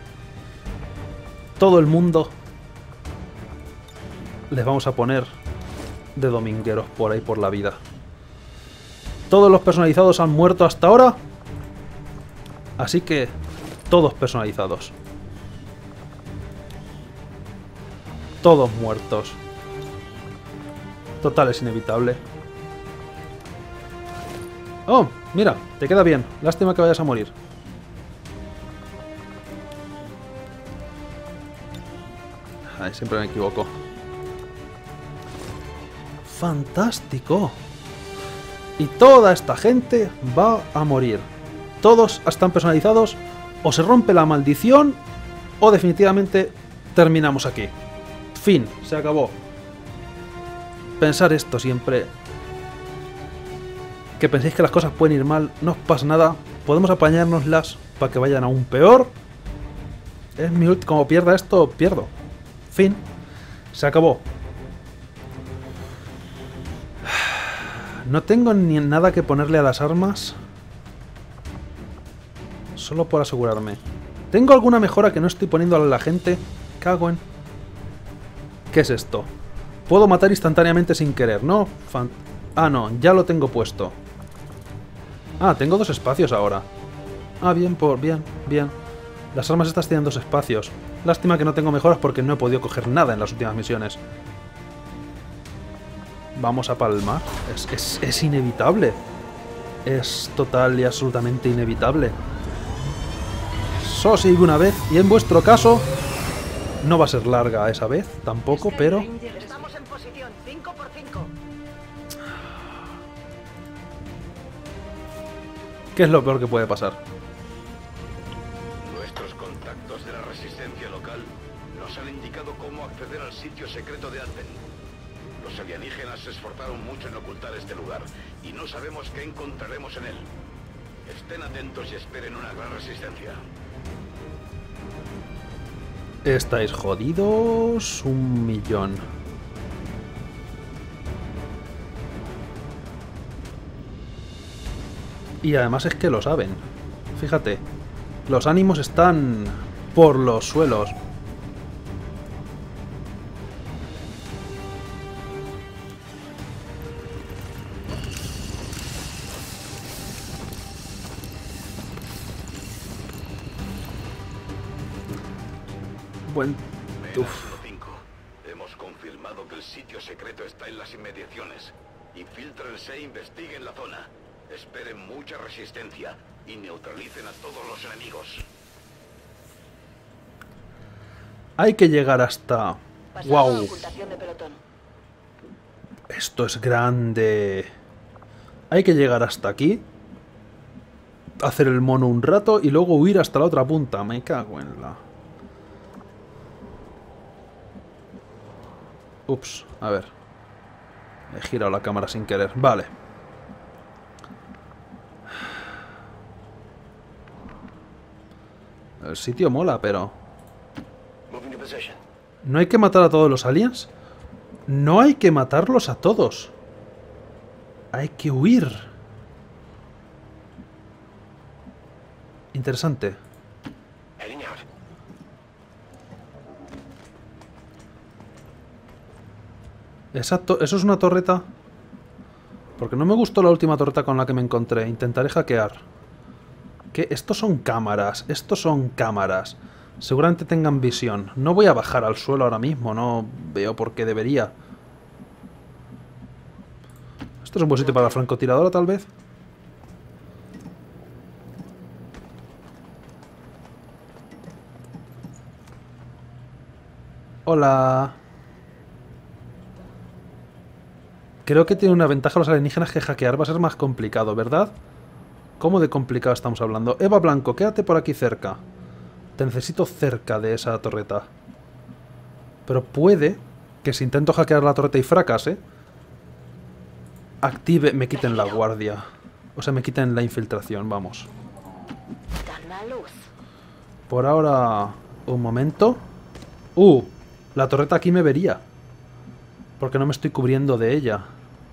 Todo el mundo les vamos a poner de domingueros por ahí por la vida. Todos los personalizados han muerto hasta ahora. Así que todos personalizados. Todos muertos. Total, es inevitable. Oh, mira, te queda bien. Lástima que vayas a morir. Ay, siempre me equivoco. ¡Fantástico! Y toda esta gente va a morir. Todos están personalizados. O se rompe la maldición, o definitivamente terminamos aquí. Fin, se acabó. Pensar esto siempre. Que penséis que las cosas pueden ir mal, no os pasa nada. Podemos apañárnoslas para que vayan aún peor. Es mi último. Como pierda esto, pierdo. Fin. Se acabó. No tengo ni nada que ponerle a las armas. Solo por asegurarme. ¿Tengo alguna mejora que no estoy poniendo a la gente? Cago en... ¿Qué es esto? Puedo matar instantáneamente sin querer, ¿no? Fan... Ah, no, ya lo tengo puesto. Ah, tengo dos espacios ahora. Ah, bien, por bien, bien. Las armas estas tienen dos espacios. Lástima que no tengo mejoras porque no he podido coger nada en las últimas misiones. Vamos a palmar. Es, es, es inevitable. Es total y absolutamente inevitable. Solo se vive una vez, y en vuestro caso no va a ser larga esa vez tampoco, pero... Estamos en posición, cinco por cinco. ¿Qué es lo peor que puede pasar? Nuestros contactos de la resistencia local nos han indicado cómo acceder al sitio secreto de Alten. Los alienígenas se esforzaron mucho en ocultar este lugar y no sabemos qué encontraremos en él. Estén atentos y esperen una gran resistencia. Estáis jodidos un millón. Y además es que lo saben. Fíjate, los ánimos están por los suelos. Buen... Uf. cinco. Hemos confirmado que el sitio secreto está en las inmediaciones. Infíltrense e investiguen la zona. Esperen mucha resistencia y neutralicen a todos los enemigos. Hay que llegar hasta... ¡Wow! Ocultación de pelotón. Esto es grande. Hay que llegar hasta aquí. Hacer el mono un rato y luego huir hasta la otra punta. Me cago en la... Ups, a ver. He girado la cámara sin querer. Vale. El sitio mola, pero... ¿No hay que matar a todos los aliens? No hay que matarlos a todos. Hay que huir Interesante. Exacto, eso es una torreta. Porque no me gustó la última torreta con la que me encontré. Intentaré hackear. ¿Qué? Estos son cámaras. Estos son cámaras. Seguramente tengan visión. No voy a bajar al suelo ahora mismo. No veo por qué debería. Esto es un buen sitio para la francotiradora, tal vez. Hola. Creo que tiene una ventaja los alienígenas que hackear va a ser más complicado, ¿verdad? ¿Cómo de complicado estamos hablando? Eva Blanco, quédate por aquí cerca. Te necesito cerca de esa torreta. Pero puede que si intento hackear la torreta y fracase, active, me quiten la guardia. O sea, me quiten la infiltración, vamos. Por ahora, un momento. Uh, la torreta aquí me vería. Porque no me estoy cubriendo de ella.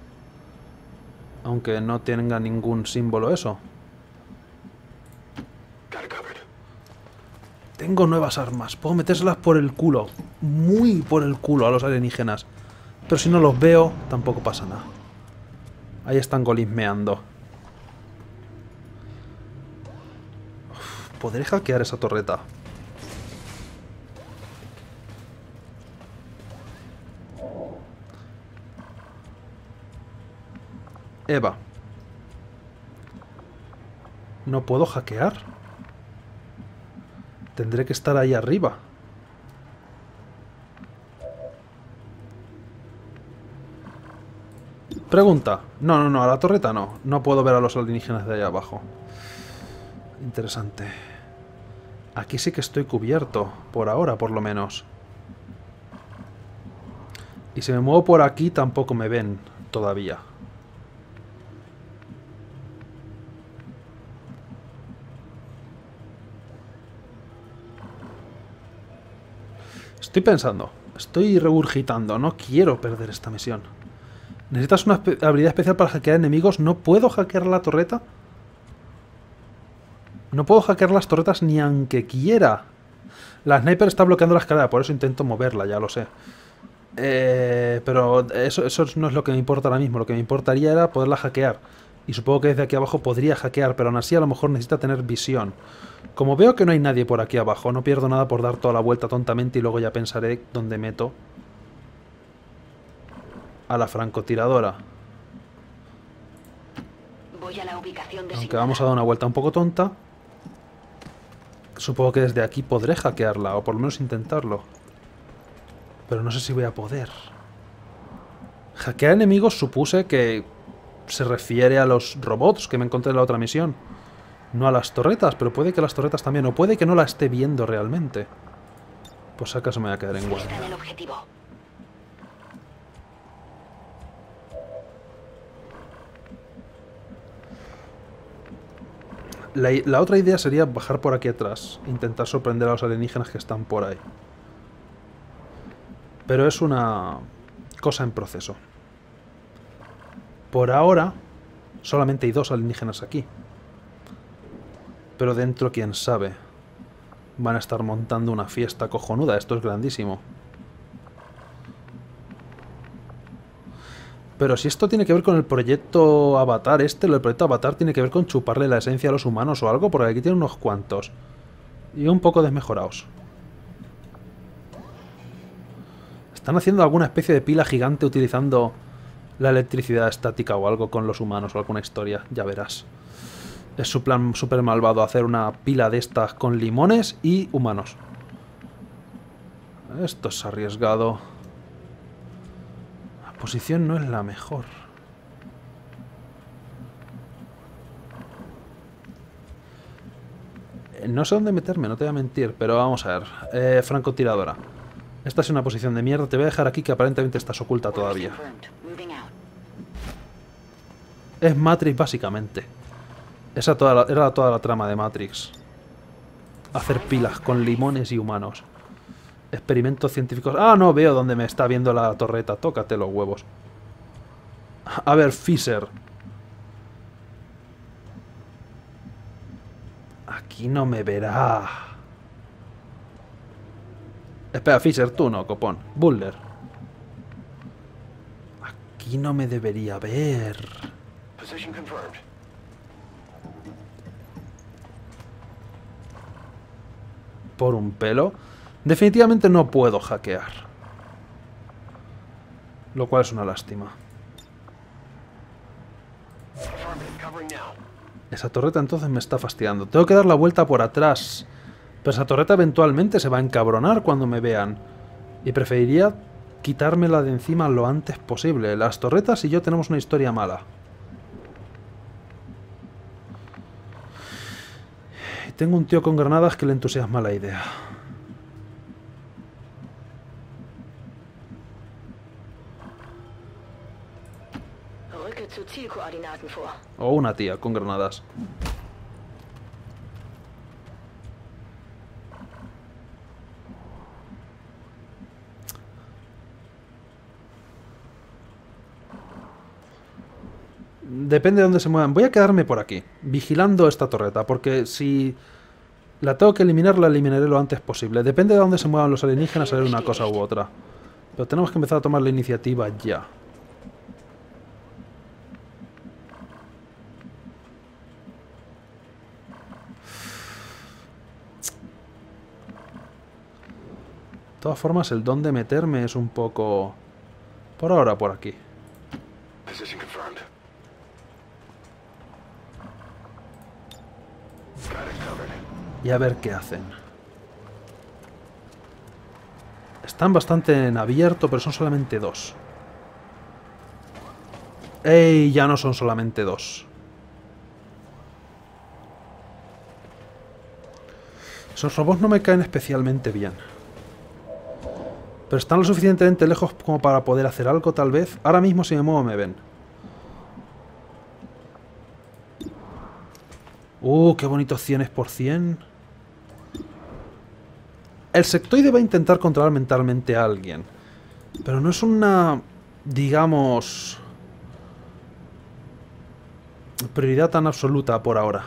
Aunque no tenga ningún símbolo eso. Tengo nuevas armas. Puedo metérselas por el culo. Muy por el culo a los alienígenas. Pero si no los veo, tampoco pasa nada. Ahí están golismeando. Uf, ¿podré hackear esa torreta? Eva. ¿No puedo hackear? Tendré que estar ahí arriba. Pregunta. No, no, no, a la torreta no. No puedo ver a los alienígenas de ahí abajo. Interesante. Aquí sí que estoy cubierto. Por ahora, por lo menos. Y si me muevo por aquí, tampoco me ven todavía. Estoy pensando, estoy regurgitando, no quiero perder esta misión. ¿Necesitas una habilidad especial para hackear enemigos? ¿No puedo hackear la torreta? No puedo hackear las torretas ni aunque quiera. La sniper está bloqueando la escalera, por eso intento moverla, ya lo sé. Eh, pero eso, eso no es lo que me importa ahora mismo. Lo que me importaría era poderla hackear. Y supongo que desde aquí abajo podría hackear, pero aún así a lo mejor necesita tener visión. Como veo que no hay nadie por aquí abajo, no pierdo nada por dar toda la vuelta tontamente y luego ya pensaré dónde meto a la francotiradora. Voy a la ubicación designada. Aunque vamos a dar una vuelta un poco tonta, supongo que desde aquí podré hackearla, o por lo menos intentarlo. Pero no sé si voy a poder. Hackear enemigos supuse que se refiere a los robots que me encontré en la otra misión. No a las torretas, pero puede que las torretas también, o puede que no la esté viendo realmente. Pues acaso me voy a quedar en guardia. El objetivo. La, la otra idea sería bajar por aquí atrás, intentar sorprender a los alienígenas que están por ahí. Pero es una cosa en proceso. Por ahora, solamente hay dos alienígenas aquí. Pero dentro, quién sabe. Van a estar montando una fiesta cojonuda. Esto es grandísimo. Pero si esto tiene que ver con el proyecto Avatar este, el proyecto Avatar tiene que ver con chuparle la esencia a los humanos o algo, porque aquí tiene unos cuantos. Y un poco desmejorados. Están haciendo alguna especie de pila gigante utilizando la electricidad estática o algo con los humanos o alguna historia, ya verás. Es su plan súper malvado hacer una pila de estas con limones y humanos. Esto es arriesgado. La posición no es la mejor. No sé dónde meterme, no te voy a mentir, pero vamos a ver. Eh, francotiradora. Esta es una posición de mierda. Te voy a dejar aquí que aparentemente estás oculta todavía. Es Matrix básicamente. Esa toda la, era toda la trama de Matrix. Hacer pilas con limones y humanos. Experimentos científicos. Ah, no veo dónde me está viendo la torreta. Tócate los huevos. A ver, Fisher. Aquí no me verá. Espera, Fisher, tú no, copón. Buller. Aquí no me debería ver. Position confirmed. Por un pelo. Definitivamente no puedo hackear. Lo cual es una lástima. Esa torreta entonces me está fastidiando. Tengo que dar la vuelta por atrás. Pero esa torreta eventualmente se va a encabronar cuando me vean. Y preferiría quitármela de encima lo antes posible. Las torretas y yo tenemos una historia mala. Y tengo un tío con granadas que le entusiasma la idea. O una tía con granadas. Depende de dónde se muevan. Voy a quedarme por aquí, vigilando esta torreta, porque si la tengo que eliminar, la eliminaré lo antes posible. Depende de dónde se muevan los alienígenas, haré una cosa u otra. Pero tenemos que empezar a tomar la iniciativa ya. De todas formas, el don de meterme es un poco... Por ahora, por aquí. Position confirmed. Y a ver qué hacen. Están bastante en abierto, pero son solamente dos. ¡Ey! Ya no son solamente dos. Esos robots no me caen especialmente bien. Pero están lo suficientemente lejos como para poder hacer algo, tal vez. Ahora mismo si me muevo me ven. Uh, qué bonitos cien por cien. El sectoide va a intentar controlar mentalmente a alguien. Pero no es una, digamos, prioridad tan absoluta por ahora.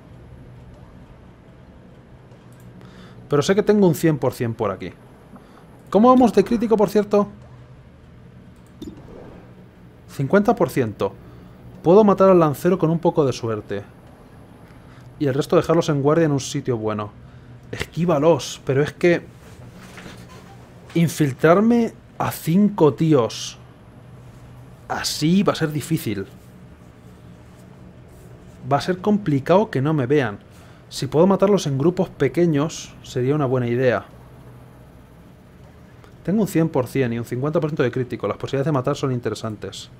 Pero sé que tengo un cien por cien por aquí. ¿Cómo vamos de crítico, por cierto? cincuenta por ciento. Puedo matar al lancero con un poco de suerte. Y el resto dejarlos en guardia en un sitio bueno. Esquívalos, pero es que... infiltrarme a cinco tíos así va a ser difícil. Va a ser complicado que no me vean. Si puedo matarlos en grupos pequeños, sería una buena idea. Tengo un cien por cien y un cincuenta por ciento de crítico. Las posibilidades de matar son interesantes.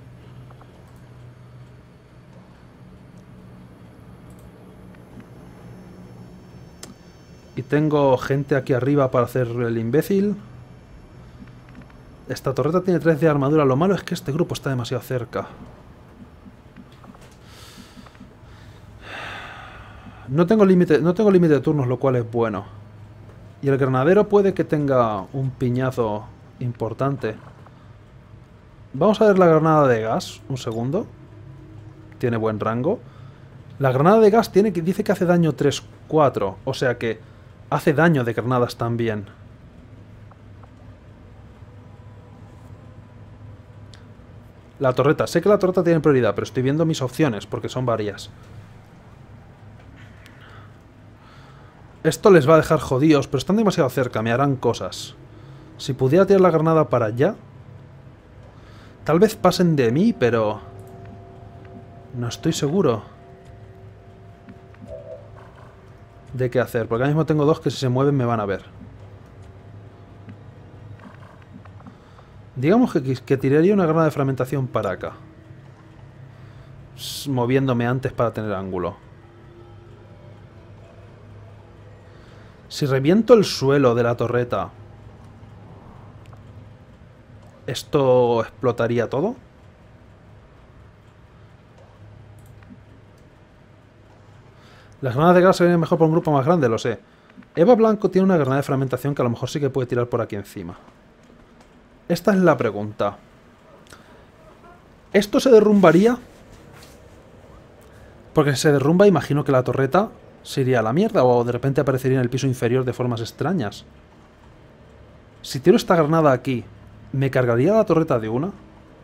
Y tengo gente aquí arriba para hacer el imbécil. Esta torreta tiene tres de armadura. Lo malo es que este grupo está demasiado cerca. No tengo límite, no tengo límite de turnos, lo cual es bueno. Y el granadero puede que tenga un piñazo importante. Vamos a ver la granada de gas. Un segundo. Tiene buen rango. La granada de gas tiene que, dice que hace daño tres cuatro. O sea que hace daño de granadas también. La torreta. Sé que la torreta tiene prioridad, pero estoy viendo mis opciones porque son varias. Esto les va a dejar jodidos, pero están demasiado cerca, me harán cosas. Si pudiera tirar la granada para allá... Tal vez pasen de mí, pero... no estoy seguro de qué hacer, porque ahora mismo tengo dos que si se mueven me van a ver. Digamos que, que tiraría una granada de fragmentación para acá, moviéndome antes para tener ángulo. Si reviento el suelo de la torreta, ¿esto explotaría todo? Las granadas de gas se vienen mejor por un grupo más grande, lo sé. Eva Blanco tiene una granada de fragmentación que a lo mejor sí que puede tirar por aquí encima. Esta es la pregunta. ¿Esto se derrumbaría? Porque si se derrumba, imagino que la torreta se iría a la mierda o de repente aparecería en el piso inferior de formas extrañas. Si tiro esta granada aquí, ¿me cargaría la torreta de una?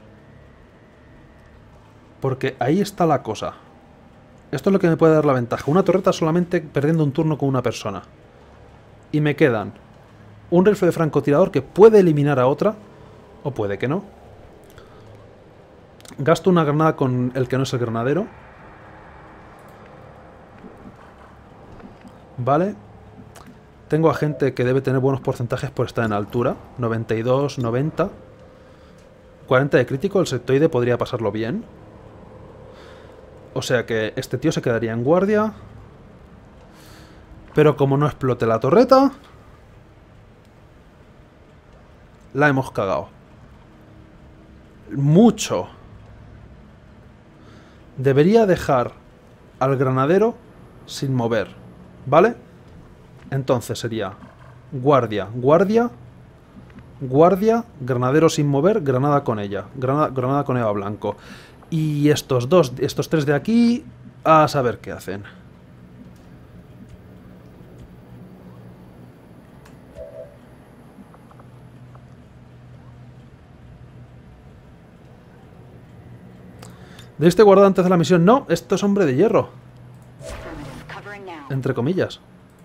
Porque ahí está la cosa. Esto es lo que me puede dar la ventaja. Una torreta solamente perdiendo un turno con una persona. Y me quedan un rifle de francotirador que puede eliminar a otra, o puede que no. Gasto una granada con el que no es el granadero. Vale. Tengo a gente que debe tener buenos porcentajes por estar en altura. noventa y dos, noventa. cuarenta de crítico, el sectoide podría pasarlo bien. O sea que este tío se quedaría en guardia. Pero como no explote la torreta, la hemos cagado. Mucho. Debería dejar al granadero sin mover, ¿vale? Entonces sería guardia, guardia, guardia, granadero sin mover, granada con ella, granada, granada con Eva blanco. Y estos dos, estos tres de aquí, a saber qué hacen. ¿Debiste guardar antes de la misión? No, esto es hombre de hierro. Entre comillas.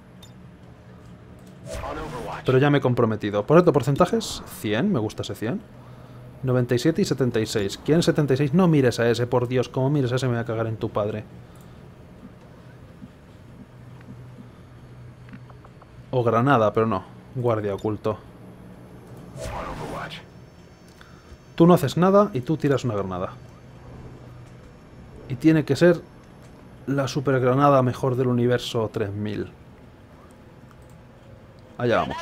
Pero ya me he comprometido. Por cierto, porcentajes, cien, me gusta ese cien. noventa y siete y setenta y seis. ¿Quién es setenta y seis? No mires a ese, por Dios. Como mires a ese me voy a cagar en tu padre. O granada, pero no. Guardia oculto. Tú no haces nada y tú tiras una granada. Y tiene que ser la super granada mejor del universo tres mil. Allá vamos.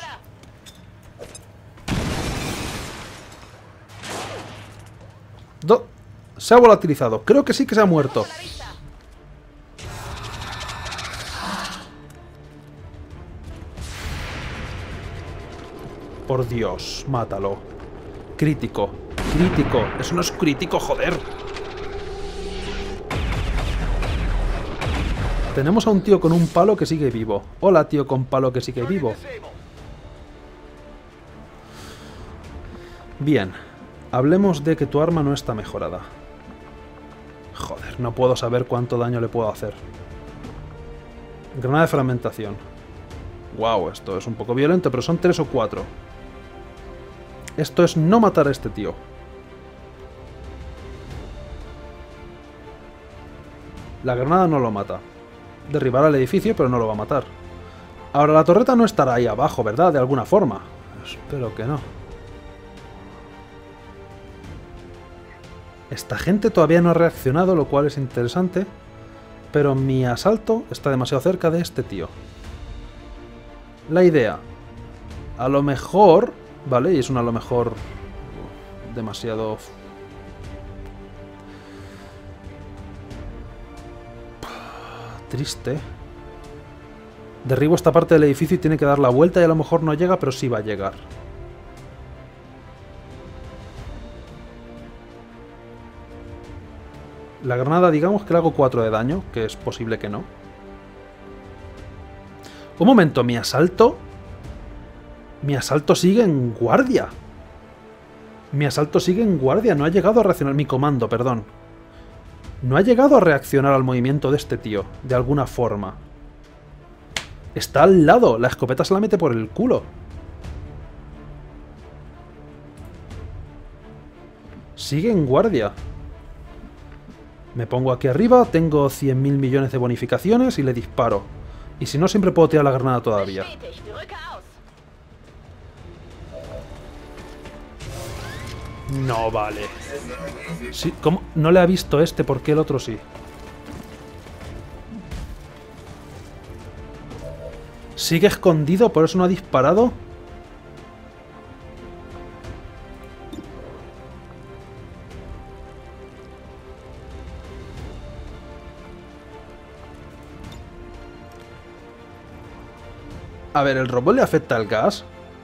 Do se ha volatilizado. Creo que sí que se ha muerto. Por Dios, mátalo. Crítico. Crítico. Eso no es crítico, joder. Tenemos a un tío con un palo que sigue vivo. Hola, tío con palo que sigue vivo. Bien. Hablemos de que tu arma no está mejorada. Joder, no puedo saber cuánto daño le puedo hacer. Granada de fragmentación. Wow, esto es un poco violento, pero son tres o cuatro. Esto es no matar a este tío. La granada no lo mata. Derribará el edificio, pero no lo va a matar. Ahora, la torreta no estará ahí abajo, ¿verdad? De alguna forma. Espero que no. Esta gente todavía no ha reaccionado, lo cual es interesante. Pero mi asalto está demasiado cerca de este tío. La idea. A lo mejor... Vale, y es un a lo mejor... demasiado... triste. Derribo esta parte del edificio y tiene que dar la vuelta y a lo mejor no llega, pero sí va a llegar. La granada, digamos que le hago cuatro de daño, que es posible que no. Un momento, mi asalto... Mi asalto sigue en guardia. Mi asalto sigue en guardia, no ha llegado a reaccionar... Mi comando, perdón. No ha llegado a reaccionar al movimiento de este tío, de alguna forma. Está al lado, la escopeta se la mete por el culo. Sigue en guardia. Me pongo aquí arriba, tengo cien mil millones de bonificaciones y le disparo. Y si no, siempre puedo tirar la granada todavía. No vale. Sí, ¿cómo? No le ha visto este, ¿por qué el otro sí? ¿Sigue escondido? ¿Por eso no ha disparado? A ver, ¿el robot le afecta el gas?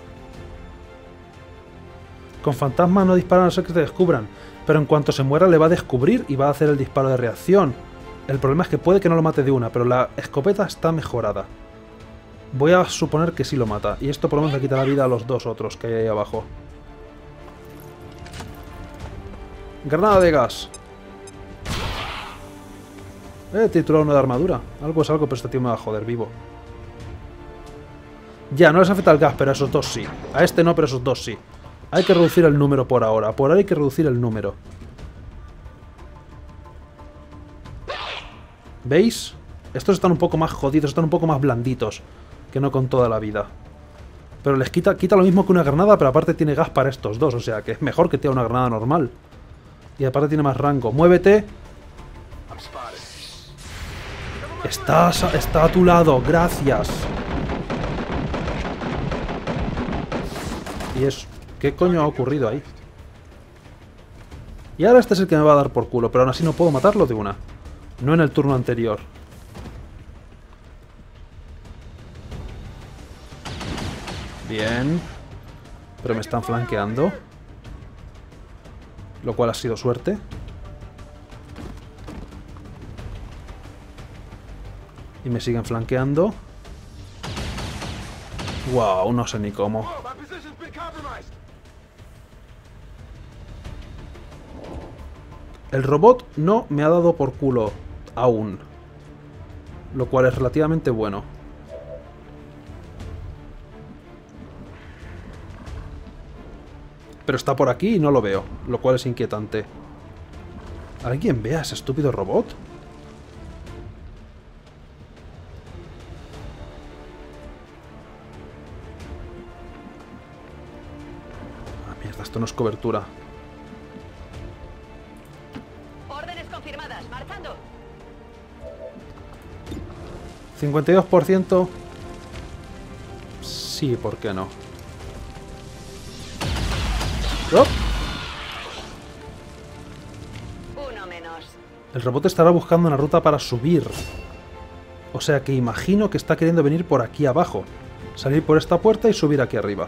Con fantasmas no disparan a no ser que te descubran, pero en cuanto se muera le va a descubrir y va a hacer el disparo de reacción. El problema es que puede que no lo mate de una, pero la escopeta está mejorada. Voy a suponer que sí lo mata. Y esto por lo menos le quita la vida a los dos otros que hay ahí abajo. Granada de gas. He titulado una de armadura. Algo es algo, pero este tío me va a joder vivo. Ya, no les afecta el gas, pero a esos dos sí. A este no, pero a esos dos sí. Hay que reducir el número por ahora. Por ahora hay que reducir el número. ¿Veis? Estos están un poco más jodidos, están un poco más blanditos que no con toda la vida. Pero les quita, quita lo mismo que una granada, pero aparte tiene gas para estos dos. O sea, que es mejor que tenga una granada normal. Y aparte tiene más rango. ¡Muévete! Estás, está a tu lado, gracias. Y es... ¿Qué coño ha ocurrido ahí? Y ahora este es el que me va a dar por culo, pero aún así no puedo matarlo de una. No en el turno anterior. Bien. Pero me están flanqueando. Lo cual ha sido suerte. Y me siguen flanqueando. Wow, no sé ni cómo. El robot no me ha dado por culo aún. Lo cual es relativamente bueno. Pero está por aquí y no lo veo. Lo cual es inquietante. ¿Alguien ve a ese estúpido robot? Ah, mierda, esto no es cobertura. Órdenes confirmadas, marchando. cincuenta y dos por ciento. Sí, ¿por qué no? ¡Oh! Uno menos. El robot estará buscando una ruta para subir. O sea que imagino que está queriendo venir por aquí abajo. Salir por esta puerta y subir aquí arriba.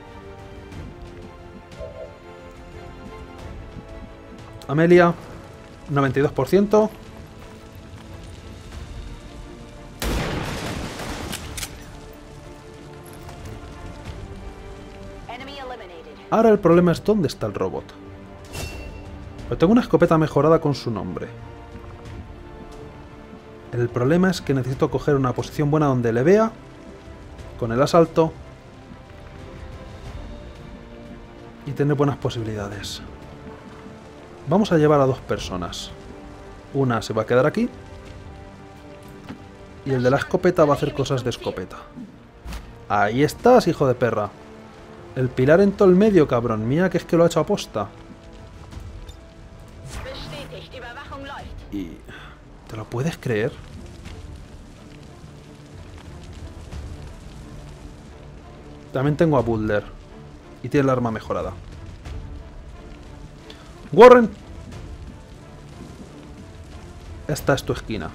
Amelia, noventa y dos por ciento. Ahora el problema es dónde está el robot. Pero tengo una escopeta mejorada con su nombre. El problema es que necesito coger una posición buena donde le vea. Con el asalto. Y tener buenas posibilidades. Vamos a llevar a dos personas. Una se va a quedar aquí. Y el de la escopeta va a hacer cosas de escopeta. Ahí estás, hijo de perra. El pilar en todo el medio, cabrón. Mira que es que lo ha hecho a posta. Y... ¿te lo puedes creer? También tengo a Butler. Y tiene el arma mejorada. Warren. Esta es tu esquina.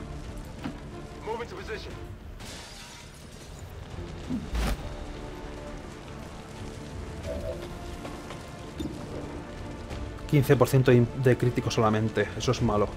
quince por ciento de crítico solamente. Eso es malo.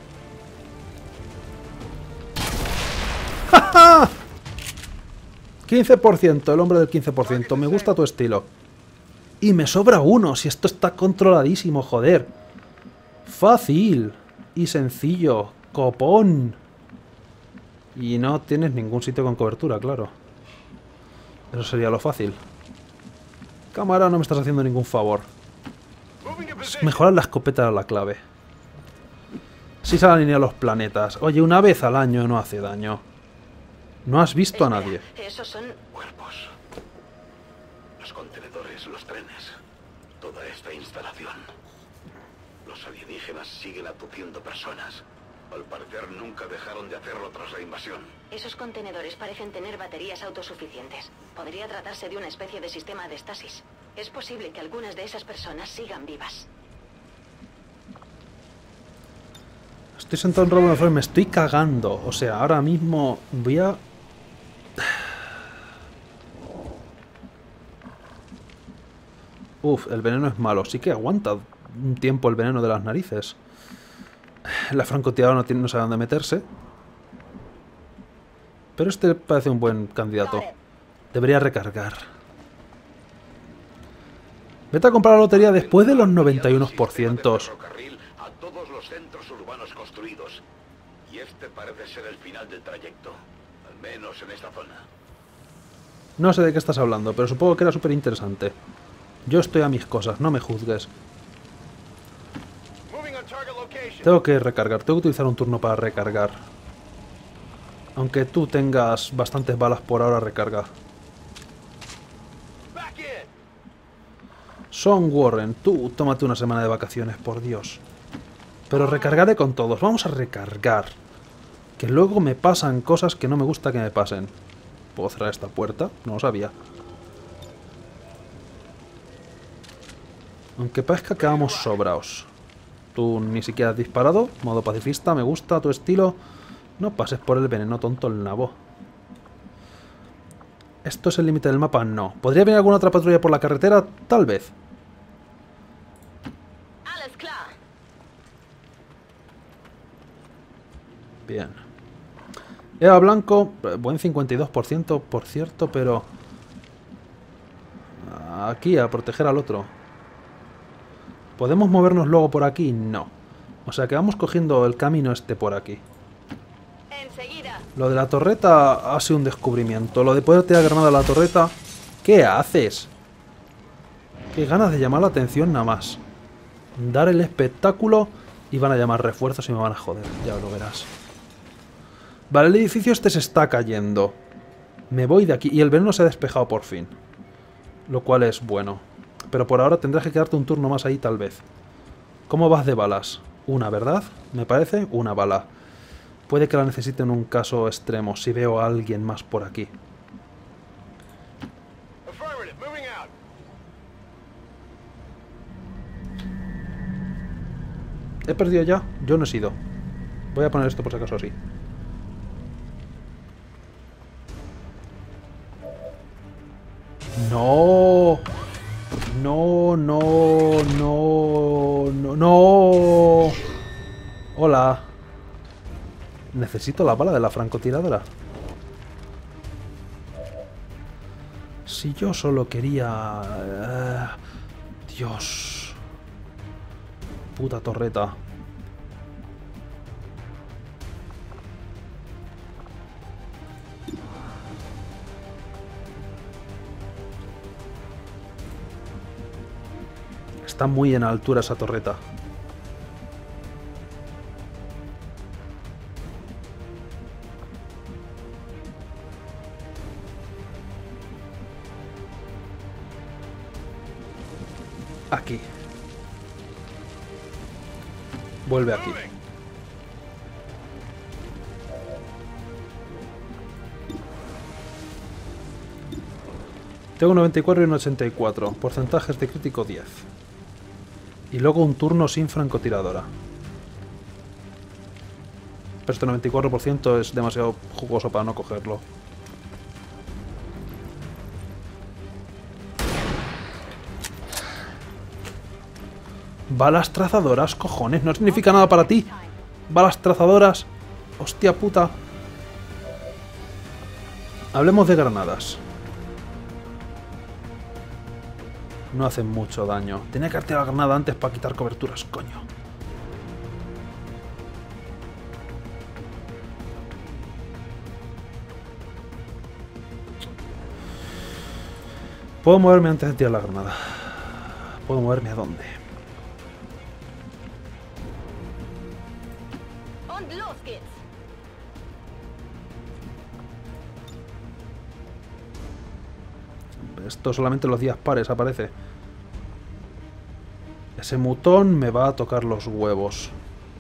¡Ja, ja! quince por ciento. El hombre del quince por ciento. Me gusta tu estilo. Y me sobra uno. Si esto está controladísimo, joder. Fácil. Y sencillo. Copón. Y no tienes ningún sitio con cobertura, claro. Eso sería lo fácil. Cámara, no me estás haciendo ningún favor. Mejorar la escopeta era la clave. Si se alinean los planetas. Oye, una vez al año no hace daño. No has visto a nadie. Esos son Cuerpos. Los contenedores, los trenes. Toda esta instalación. Los alienígenas siguen atuciendo personas. Al parecer nunca dejaron de hacerlo tras la invasión. Esos contenedores parecen tener baterías autosuficientes. Podría tratarse de una especie de sistema de estasis. Es posible que algunas de esas personas sigan vivas. Estoy sentado en Robot y me estoy cagando. O sea, ahora mismo voy a... Uf, el veneno es malo. Sí que aguanta un tiempo el veneno de las narices. La francotiradora no, tiene, no sabe dónde meterse. Pero este parece un buen candidato. Debería recargar. Vete a comprar la lotería después de los noventa y uno por ciento. A todos los centros urbanos construidos. Y este parece ser el final del trayecto. Al menos en esta zona. No sé de qué estás hablando, pero supongo que era súper interesante. Yo estoy a mis cosas, no me juzgues. Tengo que recargar, tengo que utilizar un turno para recargar. Aunque tú tengas bastantes balas por ahora, recarga. Sean Warren, tú tómate una semana de vacaciones, por Dios. Pero recargaré con todos, vamos a recargar. Que luego me pasan cosas que no me gusta que me pasen. ¿Puedo cerrar esta puerta? No lo sabía. Aunque parezca que vamos sobraos. Tú ni siquiera has disparado. Modo pacifista, me gusta tu estilo. No pases por el veneno, tonto el nabo. ¿Esto es el límite del mapa? No. ¿Podría venir alguna otra patrulla por la carretera? Tal vez. Bien. Eva Blanco, buen cincuenta y dos por ciento, por cierto, pero... Aquí, a proteger al otro. ¿Podemos movernos luego por aquí? No. O sea que vamos cogiendo el camino este por aquí. Enseguida. Lo de la torreta ha sido un descubrimiento. Lo de poder tirar granada a la torreta... ¿Qué haces? Qué ganas de llamar la atención nada más. Dar el espectáculo y van a llamar refuerzos y me van a joder. Ya lo verás. Vale, el edificio este se está cayendo. Me voy de aquí. Y el veneno se ha despejado por fin. Lo cual es bueno. Pero por ahora tendrás que quedarte un turno más ahí tal vez. ¿Cómo vas de balas? Una, ¿verdad? Me parece una bala. Puede que la necesite en un caso extremo, si veo a alguien más por aquí. ¿He perdido ya? Yo no he sido. Voy a poner esto por si acaso así. ¡No! No, no, no, no, no. Hola. Necesito la bala de la francotiradora. Si yo solo quería... Uh, Dios. Puta torreta. Está muy en altura esa torreta. Aquí. Vuelve aquí. Tengo un noventa y cuatro y un ochenta y cuatro. Porcentajes de crítico diez. Y luego un turno sin francotiradora. Pero este noventa y cuatro por ciento es demasiado jugoso para no cogerlo. Balas trazadoras, cojones, no significa nada para ti. Balas trazadoras. Hostia puta. Hablemos de granadas. No hacen mucho daño. Tenía que haber tirado la granada antes para quitar coberturas, coño. Puedo moverme antes de tirar la granada. ¿Puedo moverme a dónde? Esto solamente los días pares aparece. Ese mutón me va a tocar los huevos.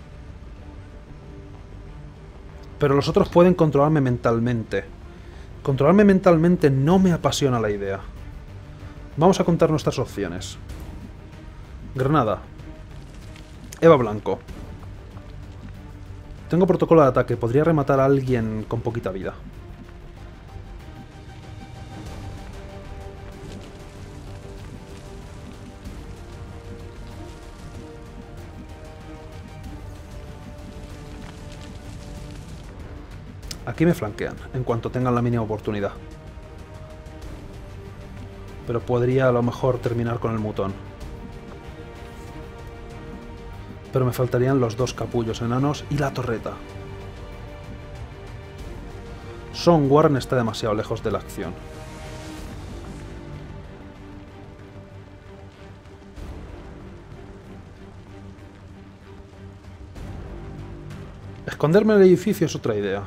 Pero los otros pueden controlarme mentalmente. Controlarme mentalmente no me apasiona la idea. Vamos a contar nuestras opciones. Granada. Eva Blanco. Tengo protocolo de ataque. Podría rematar a alguien con poquita vida. Aquí me flanquean, en cuanto tengan la mínima oportunidad. Pero podría a lo mejor terminar con el mutón. Pero me faltarían los dos capullos enanos y la torreta. Sean Warren está demasiado lejos de la acción. Esconderme en el edificio es otra idea.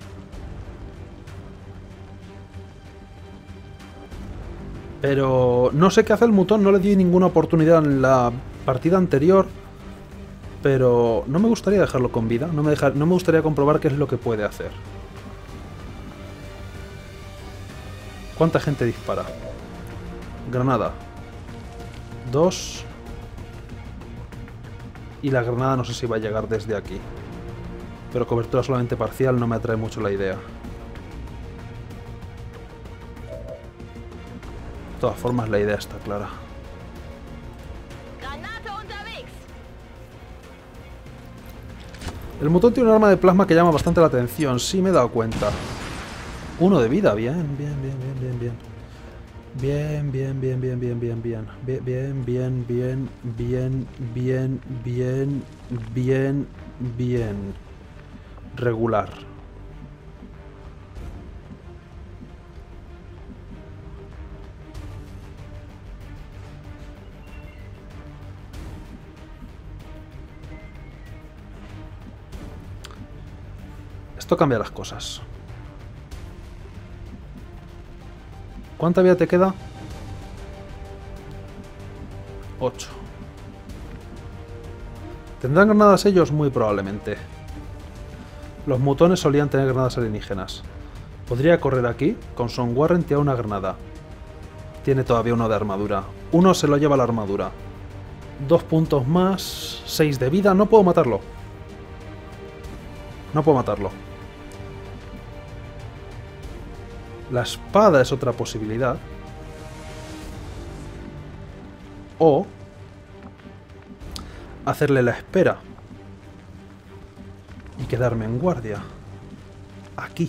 Pero no sé qué hace el mutón, no le di ninguna oportunidad en la partida anterior. Pero no me gustaría dejarlo con vida, no me, deja, no me gustaría comprobar qué es lo que puede hacer. ¿Cuánta gente dispara? Granada. Dos. Y la granada no sé si va a llegar desde aquí. Pero cobertura solamente parcial no me atrae mucho la idea. De todas formas, la idea está clara. El mutón tiene un arma de plasma que llama bastante la atención. Sí, me he dado cuenta. Uno de vida. Bien, bien, bien, bien, bien, bien. Bien, bien, bien, bien, bien, bien, bien. Bien, bien, bien, bien, bien, bien, bien, bien, bien. Regular. Esto cambia las cosas. ¿Cuánta vida te queda? ocho. ¿Tendrán granadas ellos? Muy probablemente. Los mutones solían tener granadas alienígenas. Podría correr aquí. Con Sean Warren tiene una granada. Tiene todavía uno de armadura. Uno se lo lleva la armadura. Dos puntos más. Seis de vida. No puedo matarlo. No puedo matarlo. La espada es otra posibilidad. O hacerle la espera y quedarme en guardia. Aquí.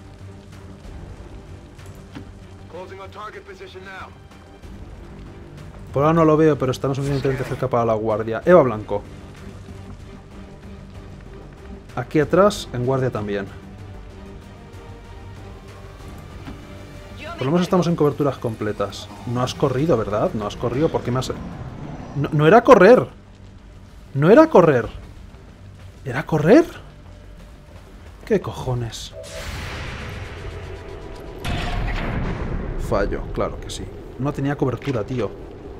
Por ahora no lo veo, pero está no suficientemente cerca para la guardia. Eva Blanco. Aquí atrás, en guardia también. Por lo menos estamos en coberturas completas. No has corrido, ¿verdad? No has corrido porque me has... No, no era correr. No era correr. ¿Era correr? ¿Qué cojones? Fallo, claro que sí. No tenía cobertura, tío.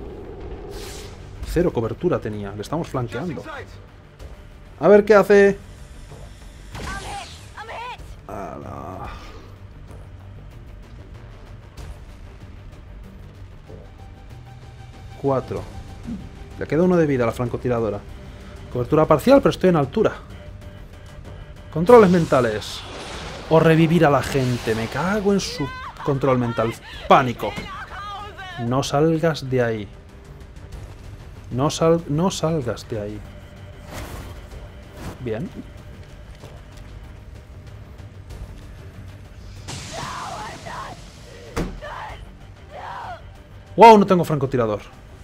Cero cobertura tenía. Le estamos flanqueando. A ver qué hace. Ala. Cuatro. Le queda uno de vida a la francotiradora. Cobertura parcial, pero estoy en altura. Controles mentales. O revivir a la gente. Me cago en su control mental. Pánico. No salgas de ahí. No, sal no salgas de ahí. Bien. ¡Wow! No tengo francotirador.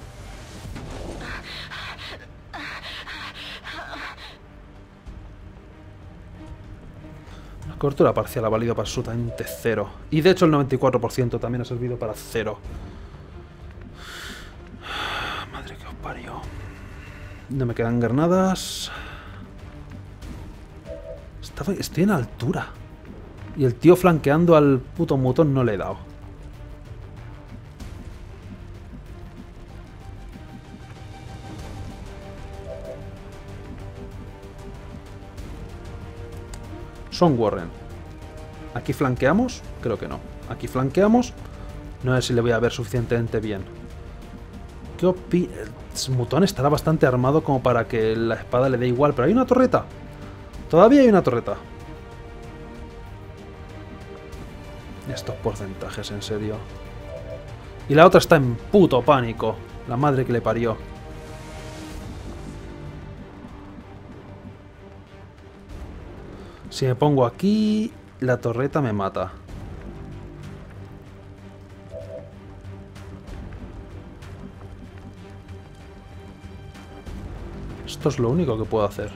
La cobertura parcial ha valido para absolutamente cero. Y de hecho el noventa y cuatro por ciento también ha servido para cero. Madre que os parió. No me quedan granadas. Estaba, estoy en altura. Y el tío flanqueando al puto mutón no le he dado. Sean Warren. ¿Aquí flanqueamos? Creo que no. Aquí flanqueamos. No sé si le voy a ver suficientemente bien. ¿Qué opinas? El mutón estará bastante armado como para que la espada le dé igual. Pero hay una torreta. Todavía hay una torreta. Estos porcentajes, en serio. Y la otra está en puto pánico. La madre que le parió. Si me pongo aquí... la torreta me mata. Esto es lo único que puedo hacer.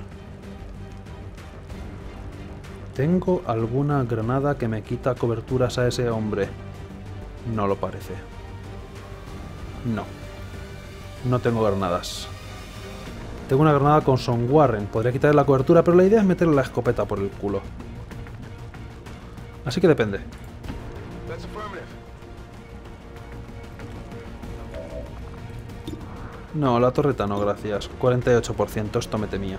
¿Tengo alguna granada que me quita coberturas a ese hombre? No lo parece. No. No tengo granadas. Tengo una granada con Son Warren. Podría quitarle la cobertura, pero la idea es meterle la escopeta por el culo. Así que depende. No, la torreta no, gracias. cuarenta y ocho por ciento, esto me temía.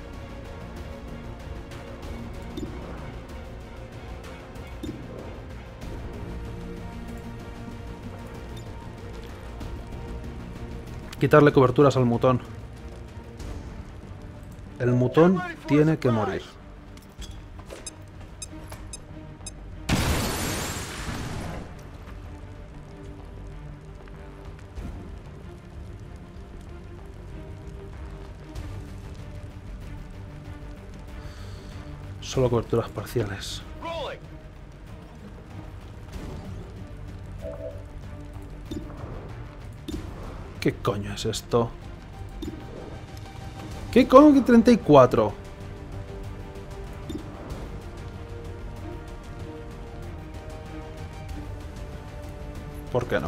Quitarle coberturas al mutón. El mutón tiene que morir. Solo coberturas parciales. ¿Qué coño es esto? ¿Qué coño que treinta y cuatro? ¿Por qué no?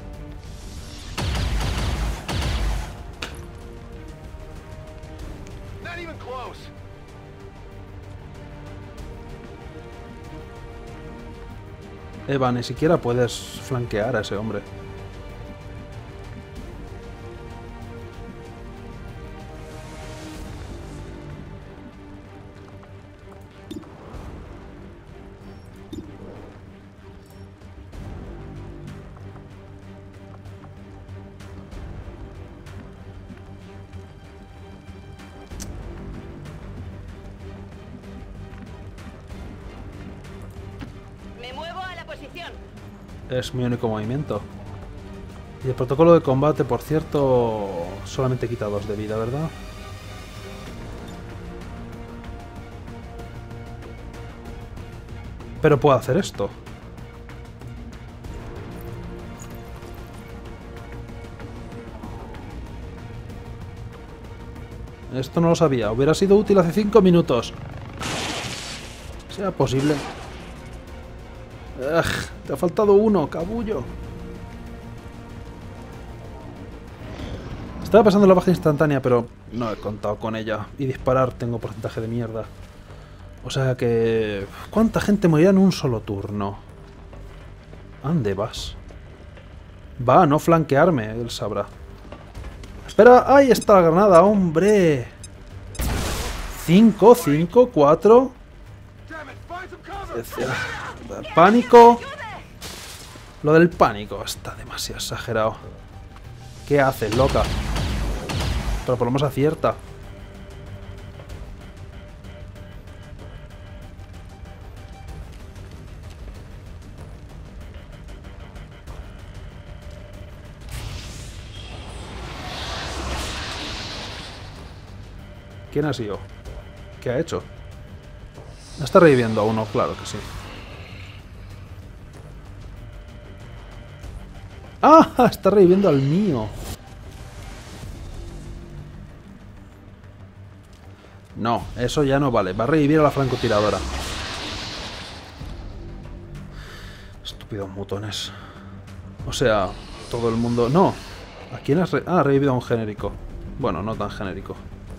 Eva, ni siquiera puedes flanquear a ese hombre. Es mi único movimiento. Y el protocolo de combate, por cierto, solamente quita dos de vida, ¿verdad? Pero puedo hacer esto. Esto no lo sabía. Hubiera sido útil hace cinco minutos. ¿Sea posible? Ugh, te ha faltado uno, cabullo. Estaba pasando la baja instantánea, pero no he contado con ella. Y disparar tengo porcentaje de mierda. O sea que... ¿cuánta gente morirá en un solo turno? ¿A dónde vas? Va a no flanquearme, él sabrá. Espera, ahí está la granada, hombre. cinco, cinco, cuatro. Pánico. Lo del pánico está demasiado exagerado. ¿Qué haces, loca? Pero por lo menos acierta. ¿Quién ha sido? ¿Qué ha hecho? Está reviviendo a uno, claro que sí. ¡Ah! Está reviviendo al mío. No, eso ya no vale. Va a revivir a la francotiradora. Estúpidos mutones. O sea, todo el mundo... No. ¿A quién has re... Ah, ha revivido a un genérico. Bueno, no tan genérico.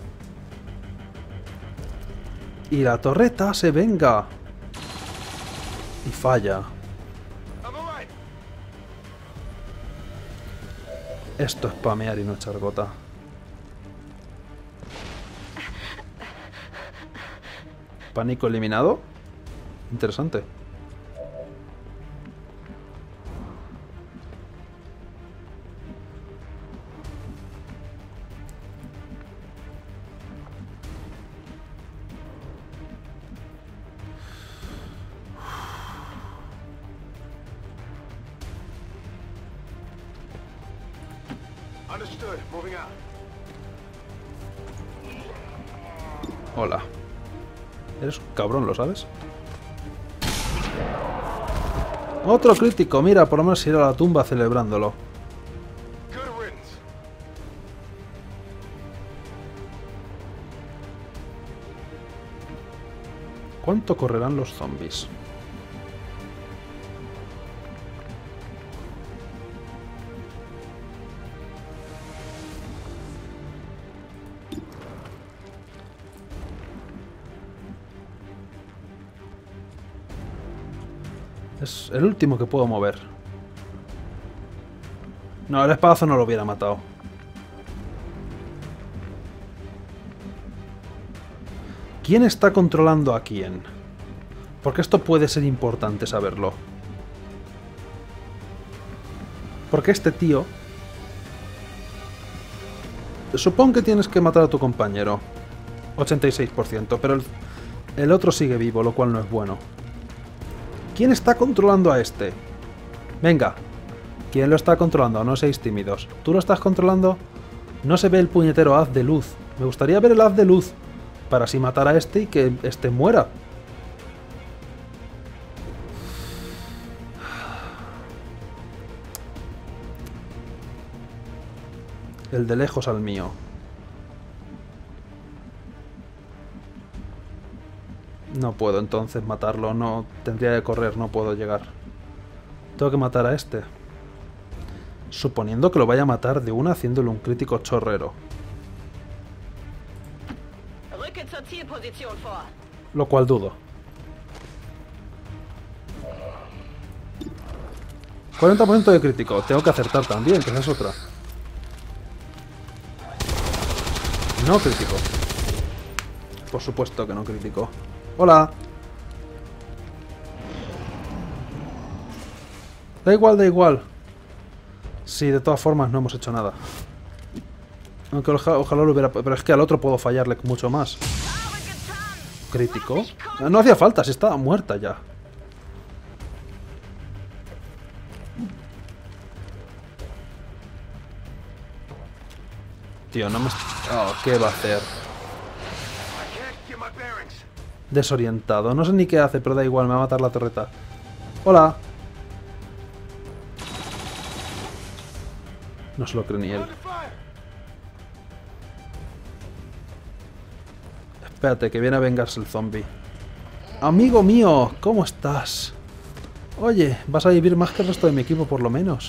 Y la torreta se venga. Y falla. Esto es spamear y no echar gota. Pánico eliminado. Interesante. Hola. Eres un cabrón, ¿lo sabes? Otro crítico, mira, por lo menos ir a la tumba celebrándolo. ¿Cuánto correrán los zombies? Es el último que puedo mover. No, el espadazo no lo hubiera matado. ¿Quién está controlando a quién? Porque esto puede ser importante saberlo. Porque este tío... Supongo que tienes que matar a tu compañero. ochenta y seis por ciento, pero el, el otro sigue vivo, lo cual no es bueno. ¿Quién está controlando a este? Venga. ¿Quién lo está controlando? No seáis tímidos. ¿Tú lo estás controlando? No se ve el puñetero haz de luz. Me gustaría ver el haz de luz. Para así matar a este y que este muera. El de lejos al mío. No puedo entonces matarlo. No, tendría que correr, no puedo llegar. Tengo que matar a este. Suponiendo que lo vaya a matar de una haciéndole un crítico chorrero. Lo cual dudo. cuarenta por ciento de crítico. Tengo que acertar también, que esa es otra. No crítico. Por supuesto que no crítico. Hola. Da igual, da igual. Sí, de todas formas no hemos hecho nada. Aunque ojalá, ojalá lo hubiera... Pero es que al otro puedo fallarle mucho más. ¿Crítico? No hacía falta, si estaba muerta ya. Tío, no me... Oh, ¿qué va a hacer? Desorientado. No sé ni qué hace, pero da igual, me va a matar la torreta. Hola. No se lo cree ni él. Espérate, que viene a vengarse el zombie. Amigo mío, ¿cómo estás? Oye, vas a vivir más que el resto de mi equipo por lo menos.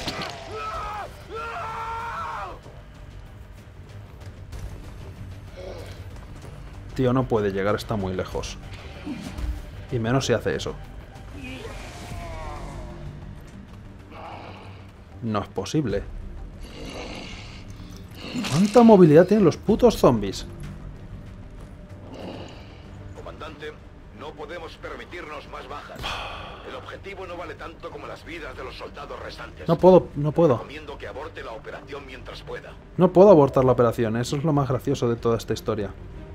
Tío, no puede llegar, está muy lejos. Y menos si hace eso. No es posible. ¿Cuánta movilidad tienen los putos zombies? Comandante, no podemos permitirnos más bajas. El objetivo no vale tanto como las vidas de los soldados restantes. No puedo, no puedo. Recomiendo que aborte la operación mientras pueda. No puedo abortar la operación, eso es lo más gracioso de toda esta historia.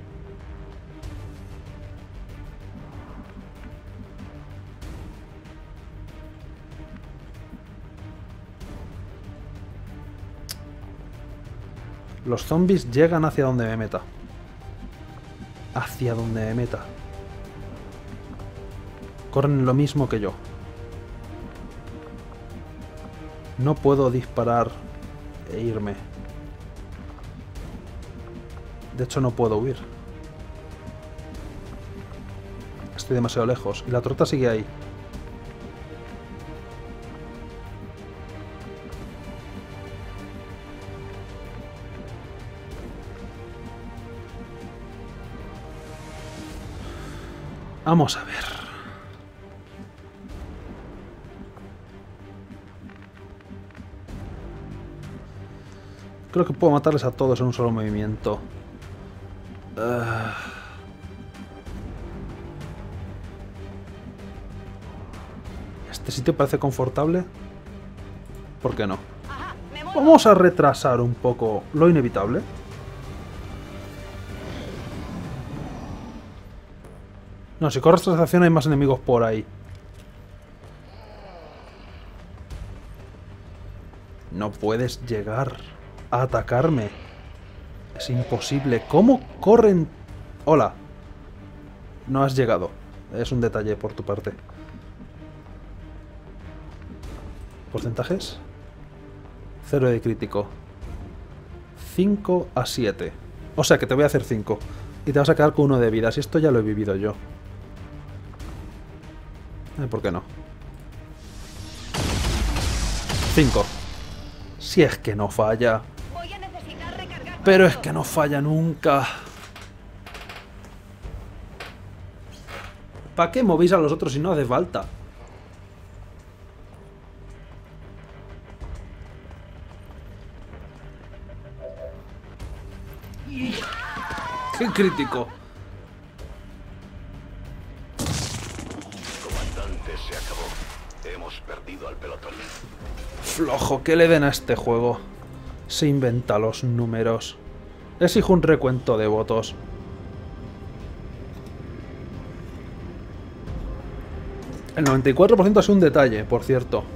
Los zombies llegan hacia donde me meta. Hacia donde me meta. Corren lo mismo que yo. No puedo disparar e irme. De hecho, no puedo huir. Estoy demasiado lejos. Y la torta sigue ahí. Vamos a ver. Creo que puedo matarles a todos en un solo movimiento. Uh... Este sitio parece confortable. ¿Por qué no? Vamos a retrasar un poco lo inevitable. No, si corres tras acción hay más enemigos por ahí. No puedes llegar a atacarme. Es imposible. ¿Cómo corren? Hola. No has llegado. Es un detalle por tu parte. ¿Porcentajes? cero de crítico. cinco a siete. O sea que te voy a hacer cinco. Y te vas a quedar con uno de vidas. Y esto ya lo he vivido yo. Eh, ¿Por qué no? cinco. Si es que no falla. Voy a necesitar recargar. Pero es que no falla nunca. ¿Para qué movéis a los otros si no hace falta? ¡Qué crítico! Comandante, se acabó. Hemos perdido al pelotón. Flojo, que le den a este juego. Se inventa los números. Exijo un recuento de votos. El noventa y cuatro por ciento ha sido un detalle, por cierto.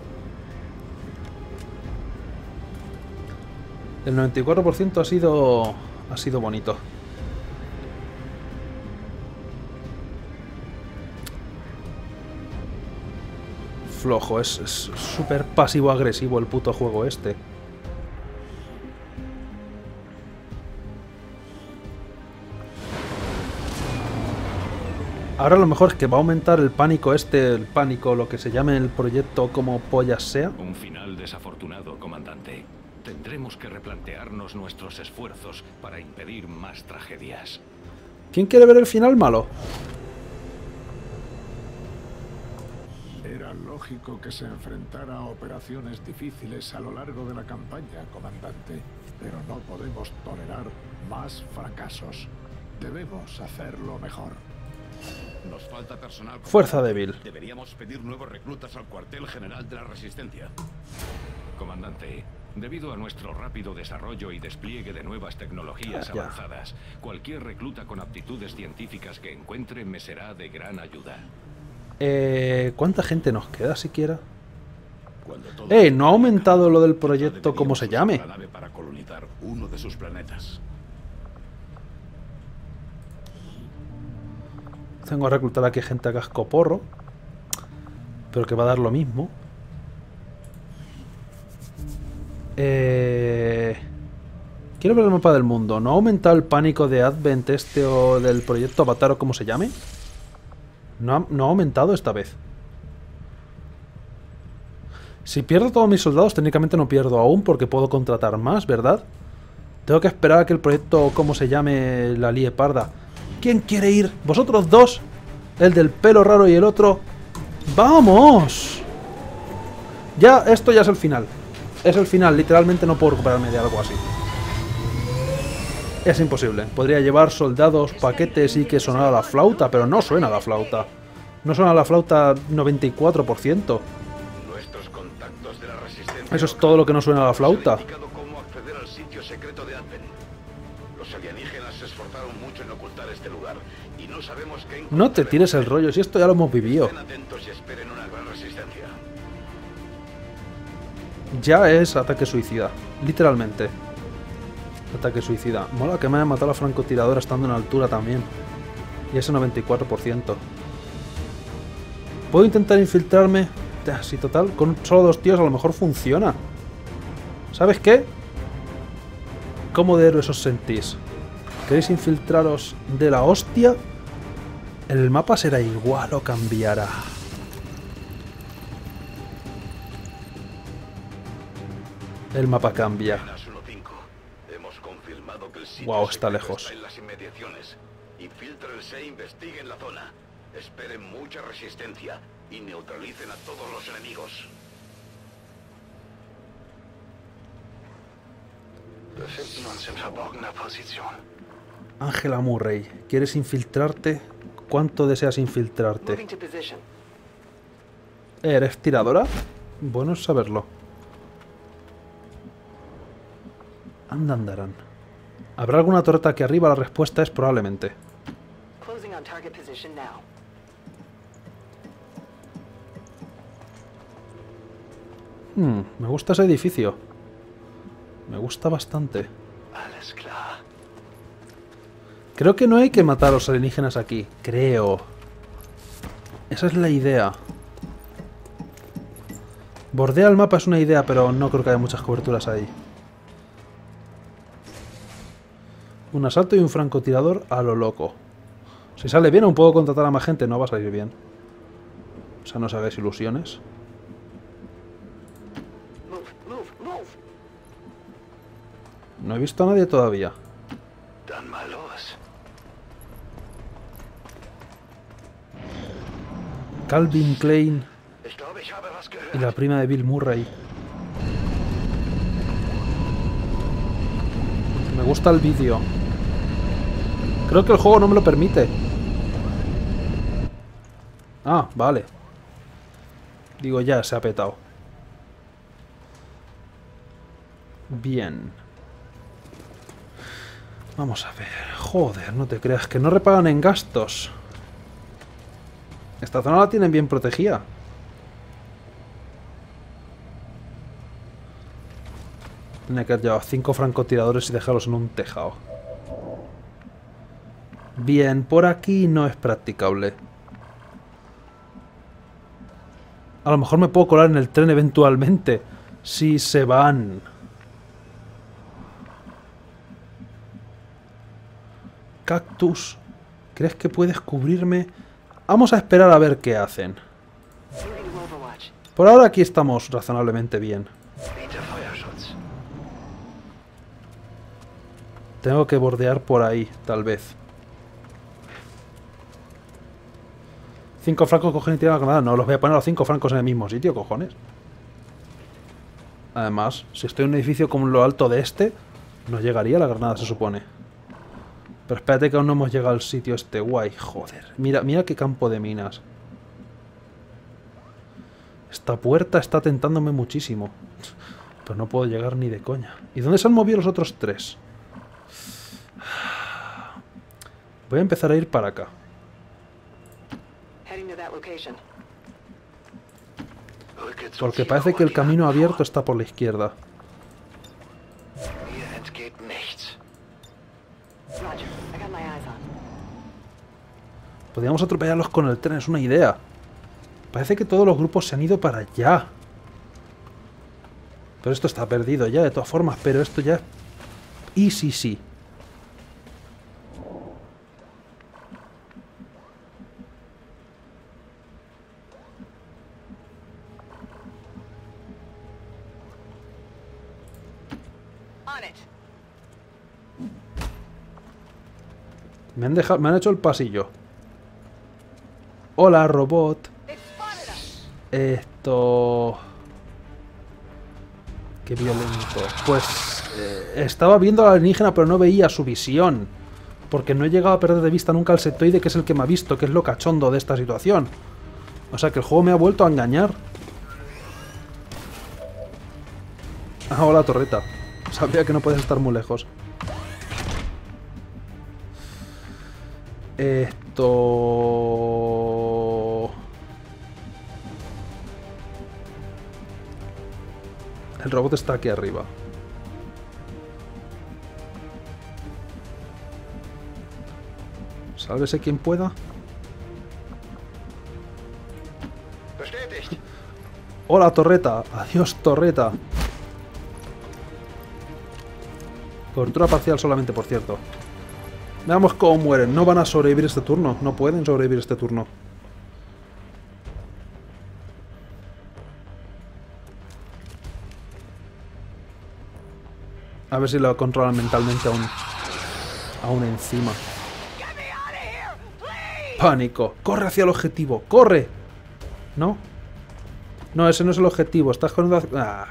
El noventa y cuatro por ciento ha sido... ha sido bonito. Flojo, es súper pasivo-agresivo el puto juego este. Ahora lo mejor es que va a aumentar el pánico este, el pánico, lo que se llame el proyecto como pollas sea. Un final desafortunado, comandante. Tendremos que replantearnos nuestros esfuerzos para impedir más tragedias. ¿Quién quiere ver el final malo? Era lógico que se enfrentara a operaciones difíciles a lo largo de la campaña, comandante. Pero no podemos tolerar más fracasos. Debemos hacerlo mejor. Nos falta personal. Fuerza débil. Deberíamos pedir nuevos reclutas al cuartel general de la Resistencia. Comandante, debido a nuestro rápido desarrollo y despliegue de nuevas tecnologías Ah, ya. avanzadas, cualquier recluta con aptitudes científicas que encuentre me será de gran ayuda. Eh, ¿Cuánta gente nos queda siquiera? Cuando todo Eh, no ha aumentado lo del proyecto como se llame. La nave para colonizar uno de sus planetas. Tengo a reclutar aquí gente a cascoporro. Pero que va a dar lo mismo. Eh... Quiero ver el mapa del mundo. ¿No ha aumentado el pánico de Advent este o del proyecto Avatar o como se llame? No ha, no ha aumentado esta vez. Si pierdo todos mis soldados, técnicamente no pierdo aún porque puedo contratar más, ¿verdad? Tengo que esperar a que el proyecto, como se llame, la líe parda. ¿Quién quiere ir? ¿Vosotros dos? El del pelo raro y el otro. ¡Vamos! Ya, esto ya es el final. Es el final, literalmente no puedo recuperarme de algo así. Es imposible. Podría llevar soldados, paquetes y que sonara la flauta, pero no suena la flauta. No suena la flauta noventa y cuatro por ciento. Nuestros contactos de la Resistencia Eso es todo lo que no suena la flauta. han indicado cómo acceder al sitio secreto de Advent. Los alienígenas se esforzaron mucho en ocultar este lugar y no sabemos qué encontraremos. No te tires el rollo, si esto ya lo hemos vivido. Estén atentos y esperen una gran resistencia. Ya es ataque suicida, literalmente. Ataque suicida. Mola que me haya matado la francotiradora estando en altura también. Y ese noventa y cuatro por ciento. ¿Puedo intentar infiltrarme? Sí, total, con solo dos tíos a lo mejor funciona. ¿Sabes qué? ¿Cómo de héroes os sentís? ¿Queréis infiltraros de la hostia? ¿El mapa será igual o cambiará? El mapa cambia. Apenas uno cinco. Hemos confirmado que el sitio Guau, está secreto lejos. está en las inmediaciones. Infíltrense e investiguen la zona. Esperen mucha resistencia y neutralicen a todos los enemigos. Befinden uns in verborgener Position. Angela Murray, ¿quieres infiltrarte? ¿Cuánto deseas infiltrarte? ¿Eres tiradora? Bueno saberlo. Anda, andarán. ¿Habrá alguna torreta aquí arriba? La respuesta es probablemente. Hmm, me gusta ese edificio. Me gusta bastante. Creo que no hay que matar a los alienígenas aquí. Creo. Esa es la idea. Bordea el mapa es una idea, pero no creo que haya muchas coberturas ahí. Un asalto y un francotirador a lo loco. Si sale bien, aún puedo contratar a más gente. No va a salir bien. O sea, no os hagáis ilusiones. No he visto a nadie todavía. Tan malos. Calvin Klein Ich glaube, ich habe was gehört. y la prima de Bill Murray. Me gusta el vídeo. Creo que el juego no me lo permite. Ah, vale. Digo, ya, se ha petado. Bien. Vamos a ver. Joder, no te creas que no repagan en gastos. Esta zona la tienen bien protegida. Tiene que llevar cinco francotiradores y dejarlos en un tejado. Bien, por aquí no es practicable. A lo mejor me puedo colar en el tren eventualmente. Si se van. Cactus. ¿Crees que puedes cubrirme? Vamos a esperar a ver qué hacen. Por ahora aquí estamos razonablemente bien. Tengo que bordear por ahí, tal vez. Cinco francos cogen y tiran la granada. No, los voy a poner a los cinco francos en el mismo sitio, cojones. Además, si estoy en un edificio como lo alto de este, no llegaría la granada, se supone. Pero espérate que aún no hemos llegado al sitio este guay. Joder, mira, mira qué campo de minas. Esta puerta está tentándome muchísimo. Pero no puedo llegar ni de coña. ¿Y dónde se han movido los otros tres? Voy a empezar a ir para acá. Porque parece que el camino abierto está por la izquierda. Podríamos atropellarlos con el tren, es una idea. Parece que todos los grupos se han ido para allá. Pero esto está perdido ya, de todas formas. Pero esto ya... Y sí, sí. Me han dejado, me han hecho el pasillo. Hola, robot. Esto... Qué violento. Pues eh, estaba viendo al alienígena, pero no veía su visión. Porque no he llegado a perder de vista nunca al sectoide, que es el que me ha visto, que es lo cachondo de esta situación. O sea que el juego me ha vuelto a engañar. Ah, hola, torreta. Sabía que no puedes estar muy lejos. Esto... El robot está aquí arriba. Sálvese quien pueda. Hola, torreta. Adiós, torreta. Cobertura parcial solamente, por cierto. Veamos cómo mueren. No van a sobrevivir este turno. No pueden sobrevivir este turno. A ver si lo controlan mentalmente aún. Aún encima. Pánico. Corre hacia el objetivo. ¡Corre! ¿No? No, ese no es el objetivo. Estás corriendo hacia... Ah.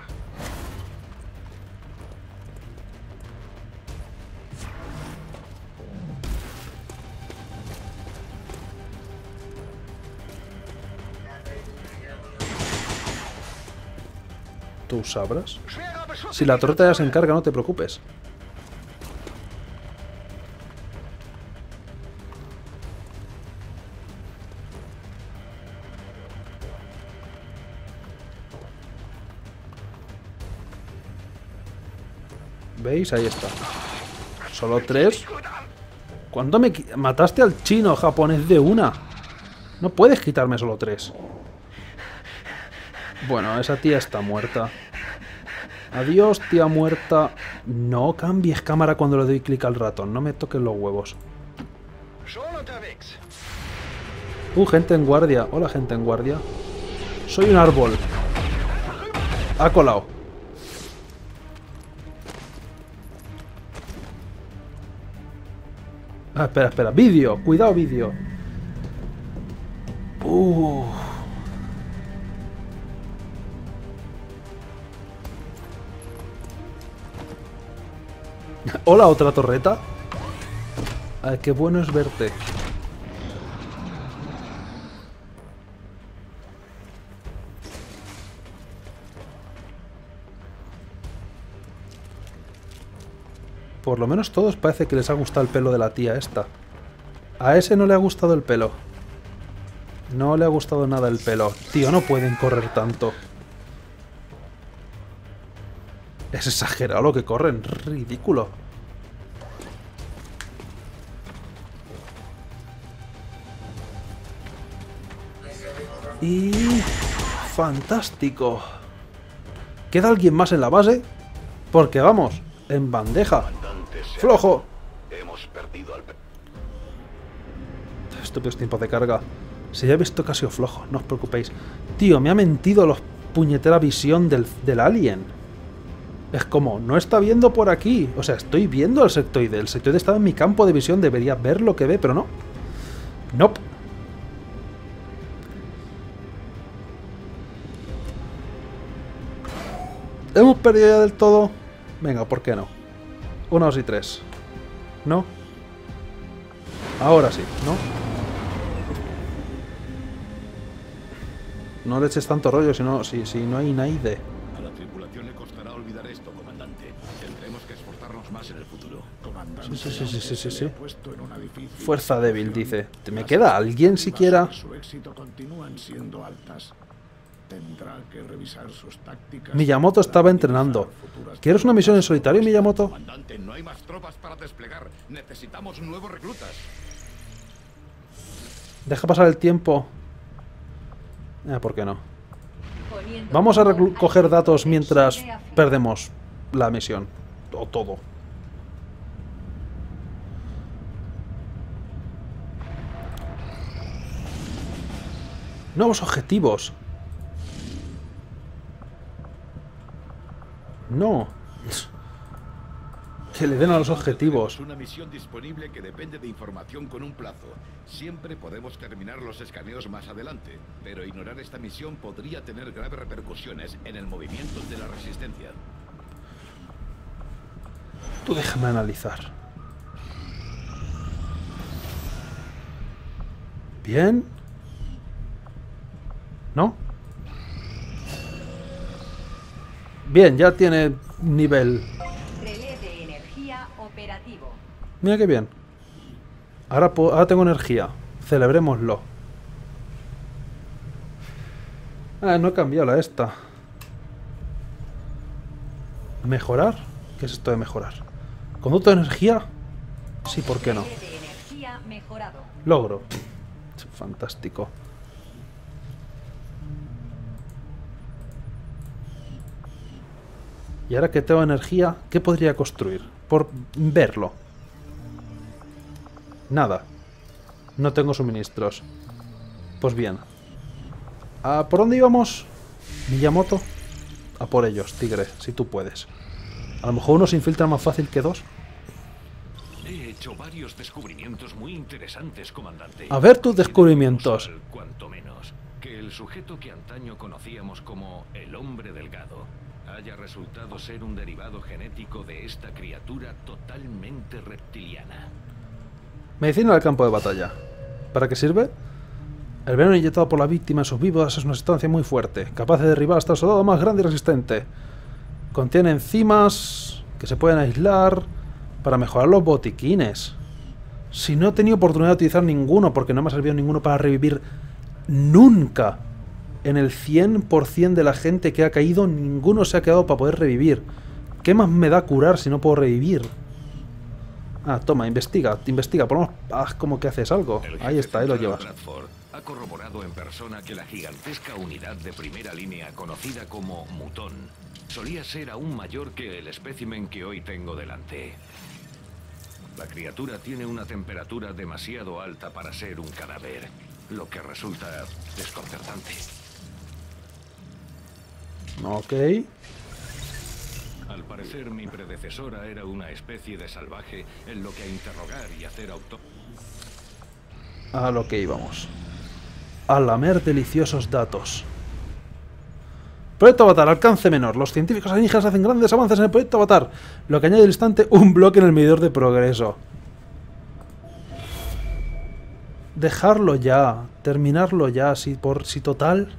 ¿Tú sabrás? Si la torreta ya se encarga, no te preocupes. ¿Veis? Ahí está. Solo tres. ¿Cuándo me mataste al chino japonés de una? No puedes quitarme solo tres. Bueno, esa tía está muerta. Adiós, tía muerta. No cambies cámara cuando le doy clic al ratón. No me toques los huevos. Uh, gente en guardia. Hola, gente en guardia. Soy un árbol. Ha colado. Ah, espera, espera. Vídeo. Cuidado, vídeo. Uh. Hola, otra torreta. Ay, qué bueno es verte. Por lo menos todos parece que les ha gustado el pelo de la tía esta. A ese no le ha gustado el pelo. No le ha gustado nada el pelo. Tío, no pueden correr tanto. Es exagerado lo que corren. Ridículo. Y... fantástico. ¿Queda alguien más en la base? Porque vamos, en bandeja. ¡Flojo! Hemos perdido al... Estúpidos tiempos de carga. Si ya he visto que ha sido flojo, no os preocupéis. Tío, me ha mentido la puñetera visión del, del alien. Es como, no está viendo por aquí. O sea, estoy viendo al sectoide. El sectoide estaba en mi campo de visión. Debería ver lo que ve, pero no. Nope. ¿Hemos perdido ya del todo? Venga, ¿por qué no? Una, dos y tres. ¿No? Ahora sí, ¿no? No le eches tanto rollo, si no, si, si no hay naide. A la tripulación le costará olvidar esto, comandante. Tendremos que esforzarnos más en el futuro. Comandante, Sí, sí, sí, sí, sí, sí. puesto en una difícil Fuerza débil, situación. dice. ¿Me Las queda alguien siquiera? expectativas sobre su éxito continúan siendo altas. Tendrá que revisar sus tácticas. Miyamoto estaba entrenando. ¿Quieres una misión en solitario, Miyamoto? Comandante, no hay más tropas para desplegar. Necesitamos nuevos reclutas. Deja pasar el tiempo. Eh, ¿por qué no? Poniendo Vamos a rumbo al coger datos sector mientras sur de África. perdemos la misión. O todo. Nuevos objetivos. No. Que le den a los objetivos. Es una misión disponible que depende de información con un plazo. Siempre podemos terminar los escaneos más adelante, pero ignorar esta misión podría tener graves repercusiones en el movimiento de la resistencia. Tú déjame analizar. Bien. ¿No? Bien, ya tiene nivel. Relé de energía operativo. Mira qué bien. Ahora, po- ahora tengo energía. Celebrémoslo. Ah, no he cambiado la esta. ¿Mejorar? ¿Qué es esto de mejorar? ¿Conducto de energía? Sí, ¿por qué no? Relé de energía mejorado. Logro. Fantástico. Y ahora que tengo energía, ¿qué podría construir? Por verlo. Nada. No tengo suministros. Pues bien. ¿A por dónde íbamos? Miyamoto. A por ellos, tigre, si tú puedes. A lo mejor uno se infiltra más fácil que dos. He hecho varios descubrimientos muy interesantes, comandante. A ver tus descubrimientos. Inusual, cuanto menos. Que el sujeto que antaño conocíamos como el hombre delgado haya resultado ser un derivado genético de esta criatura totalmente reptiliana. Medicina del campo de batalla. ¿Para qué sirve? El veneno inyectado por la víctima en sus vivos es una sustancia muy fuerte, capaz de derribar hasta el soldado más grande y resistente. Contiene enzimas que se pueden aislar para mejorar los botiquines. Si no he tenido oportunidad de utilizar ninguno, porque no me ha servido ninguno para revivir nunca. En el cien por cien de la gente que ha caído, ninguno se ha quedado para poder revivir. ¿Qué más me da curar si no puedo revivir? Ah, toma, investiga, investiga, por lo menos haz como que haces algo. El Ahí jefe está, ahí lo central llevas. Bradford ha ha corroborado en persona que la gigantesca unidad de primera línea conocida como Mutón solía ser aún mayor que el espécimen que hoy tengo delante. La criatura tiene una temperatura demasiado alta para ser un cadáver, lo que resulta desconcertante. Ok. Al parecer, mi predecesora era una especie de salvaje en lo que a interrogar y hacer auto... A lo que íbamos. A lamer deliciosos datos. Proyecto Avatar, alcance menor. Los científicos alienígenas hacen grandes avances en el proyecto Avatar, lo que añade al instante un bloque en el medidor de progreso. Dejarlo ya, terminarlo ya, si por si total...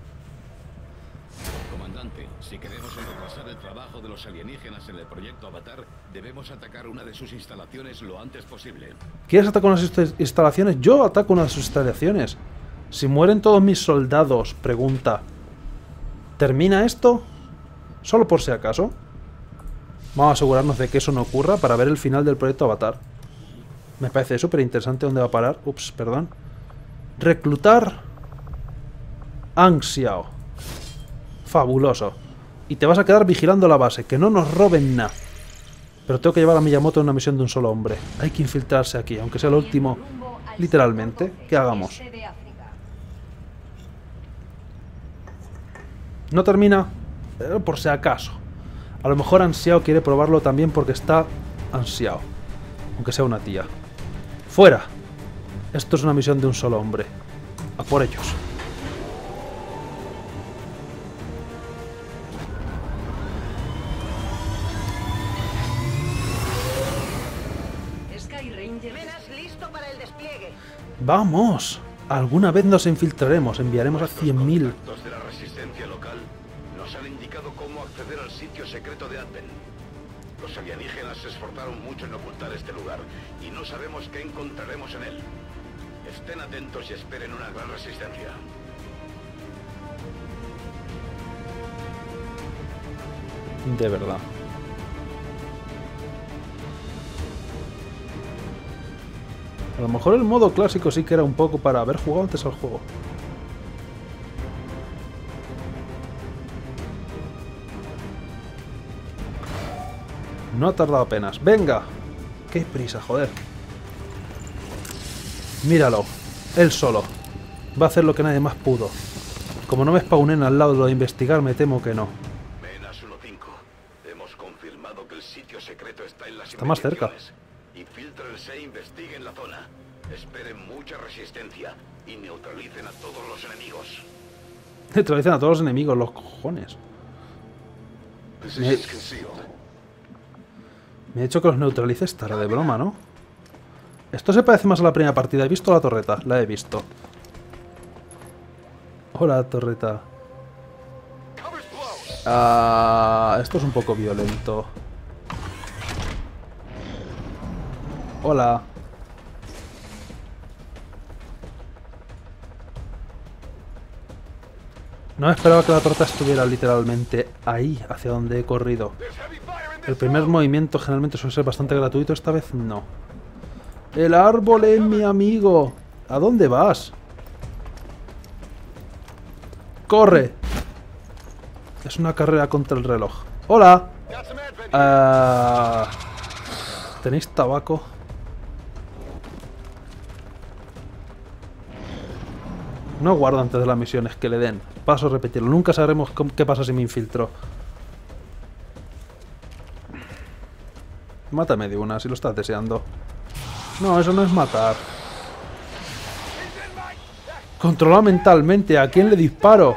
Comandante, si queremos retrasar el trabajo de los alienígenas en el proyecto Avatar, debemos atacar una de sus instalaciones lo antes posible. ¿Quieres atacar unas inst- instalaciones? Yo ataco una de sus instalaciones. Si mueren todos mis soldados, pregunta. ¿Termina esto? Solo por si acaso. Vamos a asegurarnos de que eso no ocurra para ver el final del proyecto Avatar. Me parece súper interesante dónde va a parar. Ups, perdón. Reclutar Anxiao. Fabuloso. Y te vas a quedar vigilando la base, que no nos roben nada. Pero tengo que llevar a Miyamoto en una misión de un solo hombre. Hay que infiltrarse aquí, aunque sea lo último. Literalmente. ¿Qué hagamos? No termina, pero por si acaso. A lo mejor Anxiao quiere probarlo también porque está ansiado. Aunque sea una tía. ¡Fuera! Esto es una misión de un solo hombre. A por ellos. Sky Ranger. Menas listo para el despliegue. ¡Vamos! Alguna vez nos infiltraremos. Enviaremos a cien mil. Los contactos de la resistencia local nos han indicado cómo acceder al sitio secreto de Advent. Los alienígenas se esforzaron mucho en ocultar este lugar y no sabemos qué encontraremos en él. Estén atentos y esperen una gran resistencia. De verdad. A lo mejor el modo clásico sí que era un poco para haber jugado antes al juego. No ha tardado apenas. ¡Venga! ¡Qué prisa, joder! Míralo. Él solo. Va a hacer lo que nadie más pudo. Como no me spawnen al lado de lo de investigar, me temo que no. Menas uno cinco. Hemos confirmado que el sitio secreto está en las Está más cerca. inmediaciones. Infíltrense e investiguen la zona. Esperen mucha resistencia y neutralicen a todos los enemigos. Neutralicen a todos los enemigos, los cojones. Me, me he dicho que los neutralice, estará de broma, ¿no? Esto se parece más a la primera partida. He visto la torreta, la he visto. Hola, torreta. Ah, esto es un poco violento. Hola. No me esperaba que la torta estuviera literalmente ahí, hacia donde he corrido. El primer movimiento generalmente suele ser bastante gratuito, esta vez no. ¡El árbol es mi amigo! ¿A dónde vas? ¡Corre! Es una carrera contra el reloj. ¡Hola! Uh, ¿Tenéis tabaco? No guardo antes de las misiones que le den. Paso a repetirlo. Nunca sabremos qué pasa si me infiltro. Mátame de una, si lo estás deseando. No, eso no es matar. Controla mentalmente. ¿A quién le disparo?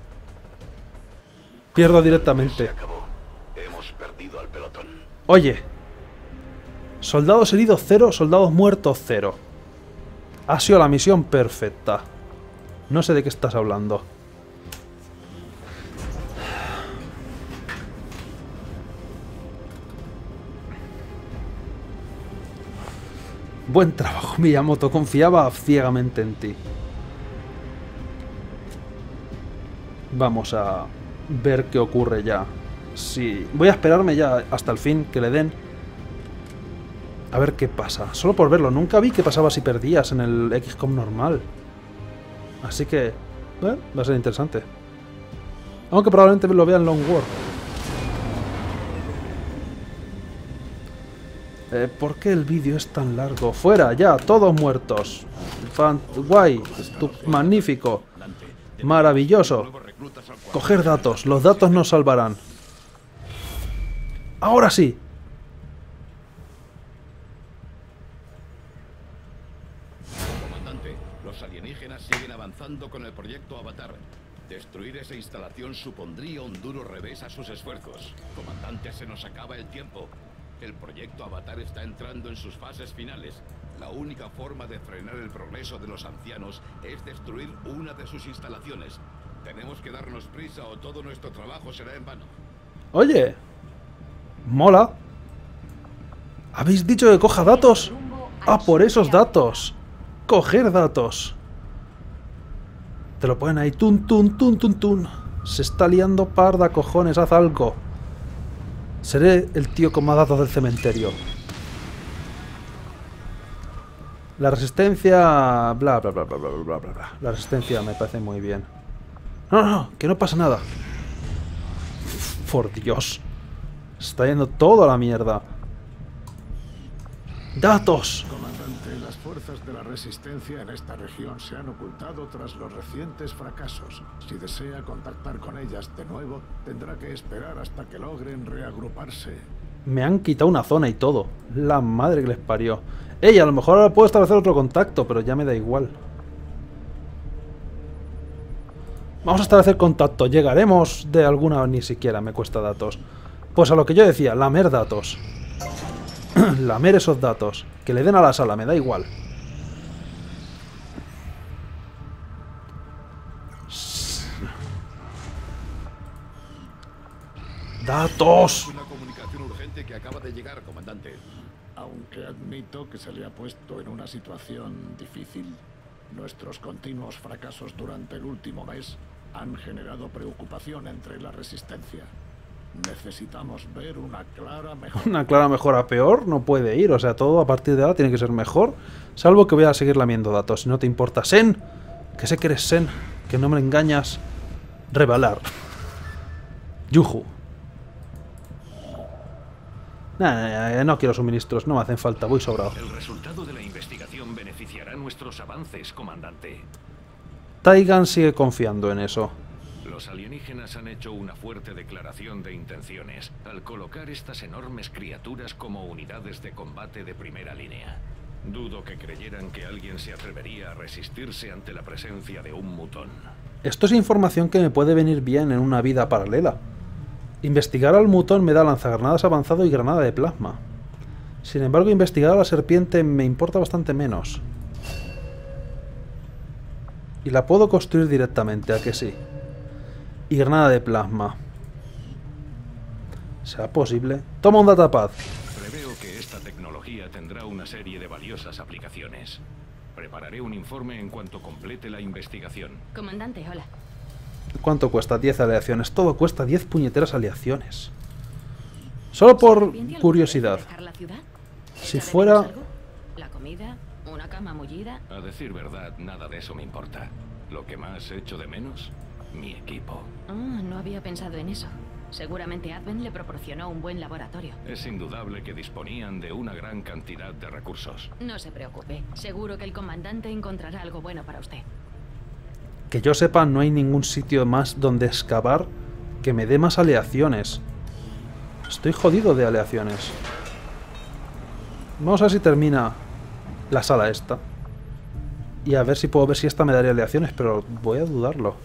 Pierdo directamente. Se acabó. Hemos perdido al pelotón. Oye. Soldados heridos cero, soldados muertos cero. Ha sido la misión perfecta. No sé de qué estás hablando. Buen trabajo, Miyamoto. Confiaba ciegamente en ti. Vamos a ver qué ocurre ya. Sí, voy a esperarme ya hasta el fin que le den. A ver qué pasa. Solo por verlo. Nunca vi qué pasaba si perdías en el equis com normal. Así que, bueno, va a ser interesante. Aunque probablemente lo vea en Long War. Eh, ¿Por qué el vídeo es tan largo? ¡Fuera, ya! ¡Todos muertos! Fan ¡Guay! ¡Magnífico! ¡Maravilloso! Coger datos. Los datos nos salvarán. ¡Ahora sí! Comandante, los alienígenas siguen avanzando con el proyecto Avatar. Destruir esa instalación supondría un duro revés a sus esfuerzos. Comandante, se nos acaba el tiempo. El proyecto Avatar está entrando en sus fases finales. La única forma de frenar el progreso de los ancianos es destruir una de sus instalaciones. Tenemos que darnos prisa o todo nuestro trabajo será en vano. Oye, mola. ¿Habéis dicho que coja datos? Ah, por esos datos. Coger datos. Te lo ponen ahí. Tun, tun, tun, tun, tun. Se está liando parda, cojones. Haz algo. Seré el tío con más datos del cementerio. La resistencia... Bla, bla, bla, bla, bla, bla, bla, bla. La resistencia me parece muy bien. No, no, no, que no pasa nada. Por Dios. Se está yendo todo a la mierda. ¡Datos! Comandante, las fuerzas de la resistencia en esta región se han ocultado tras los recientes fracasos. Si desea contactar con ellas de nuevo, tendrá que esperar hasta que logren reagruparse. Me han quitado una zona y todo. La madre que les parió. Ey, a lo mejor ahora puedo establecer otro contacto, pero ya me da igual. Vamos a establecer contacto. Llegaremos de alguna... Ni siquiera me cuesta datos. Pues a lo que yo decía, lamer datos. Lamer esos datos. Que le den a la sala, me da igual. ¡Datos! Una comunicación urgente que acaba de llegar, comandante. Aunque admito que se le ha puesto en una situación difícil, nuestros continuos fracasos durante el último mes han generado preocupación entre la resistencia. Necesitamos ver una clara mejora. Una clara mejora peor no puede ir. O sea, todo a partir de ahora tiene que ser mejor. Salvo que voy a seguir lamiendo datos. Si no te importa. Sen. Que sé que eres Sen. Que no me engañas. Revelar. Yuju. Nah, nah, no quiero suministros. No me hacen falta. Voy sobrado. El resultado de la investigación beneficiará nuestros avances, comandante. Taigan sigue confiando en eso. Los alienígenas han hecho una fuerte declaración de intenciones al colocar estas enormes criaturas como unidades de combate de primera línea. Dudo que creyeran que alguien se atrevería a resistirse ante la presencia de un mutón. Esto es información que me puede venir bien en una vida paralela. Investigar al mutón me da lanzagranadas avanzado y granada de plasma. Sin embargo, investigar a la serpiente me importa bastante menos. Y la puedo construir directamente, ¿a que sí? Y granada de plasma. ¿Será posible? Toma un datapad. Preveo que esta tecnología tendrá una serie de valiosas aplicaciones. Prepararé un informe en cuanto complete la investigación. Comandante, hola. ¿Cuánto cuesta? diez aleaciones. Todo cuesta diez puñeteras aleaciones. Solo por curiosidad. ¿Dejar la ciudad? Si ¿Echa de fuera... menos algo? ¿La comida? ¿Una cama mullida? A decir verdad, nada de eso me importa. Lo que más echo de menos, mi equipo. Ah, no había pensado en eso. Seguramente Advent le proporcionó un buen laboratorio. Es indudable que disponían de una gran cantidad de recursos. No se preocupe. Seguro que el comandante encontrará algo bueno para usted. Que yo sepa, no hay ningún sitio más donde excavar que me dé más aleaciones. Estoy jodido de aleaciones. Vamos a ver si termina la sala esta. Y a ver si puedo ver si esta me daría aleaciones, pero voy a dudarlo.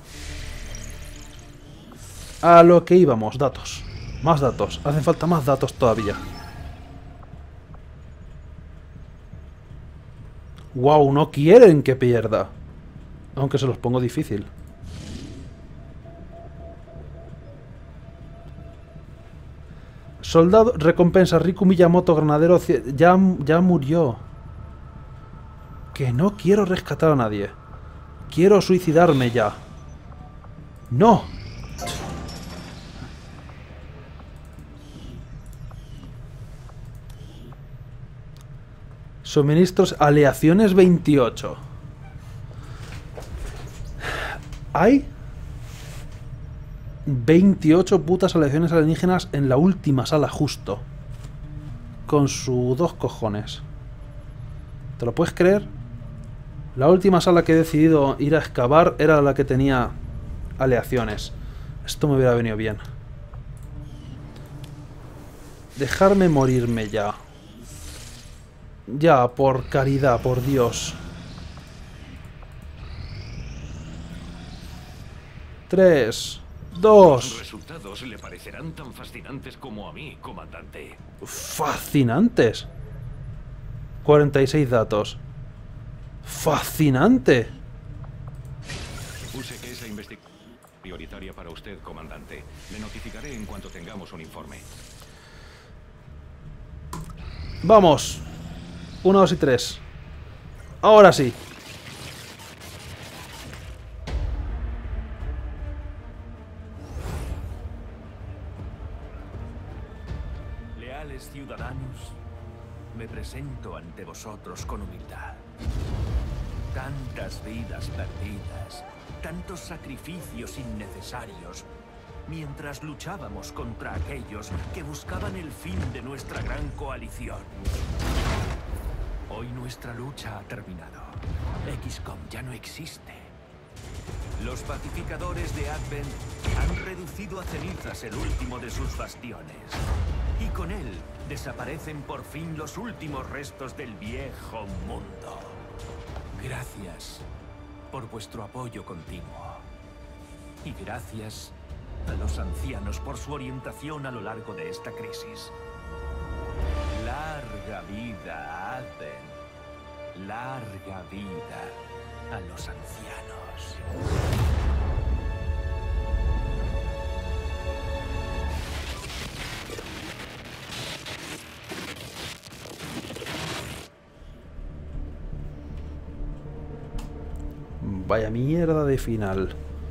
A lo que íbamos, datos. Más datos. Hacen falta más datos todavía. Wow, no quieren que pierda. Aunque se los pongo difícil. Soldado, recompensa, Riku Miyamoto, granadero, ya, ya murió. Que no quiero rescatar a nadie. Quiero suicidarme ya. ¡No! Suministros, aleaciones veintiocho. Hay veintiocho putas aleaciones alienígenas en la última sala justo. Con sus dos cojones. ¿Te lo puedes creer? La última sala que he decidido ir a excavar era la que tenía aleaciones. Esto me hubiera venido bien. Dejarme morirme ya. Ya, por caridad, por Dios. Tres, dos. Los resultados le parecerán tan fascinantes como a mí, comandante. Fascinantes. cuarenta y seis datos. Fascinante. Puse que esa investigación es prioritaria para usted, comandante. Le notificaré en cuanto tengamos un informe. Vamos. Uno, dos y tres. Ahora sí. Leales ciudadanos, me presento ante vosotros con humildad. Tantas vidas perdidas, tantos sacrificios innecesarios, mientras luchábamos contra aquellos que buscaban el fin de nuestra gran coalición. Hoy nuestra lucha ha terminado. X COM ya no existe. Los pacificadores de Advent han reducido a cenizas el último de sus bastiones. Y con él desaparecen por fin los últimos restos del viejo mundo. Gracias por vuestro apoyo continuo. Y gracias a los ancianos por su orientación a lo largo de esta crisis. Larga vida, Advent. Larga vida a los ancianos. Vaya mierda de final.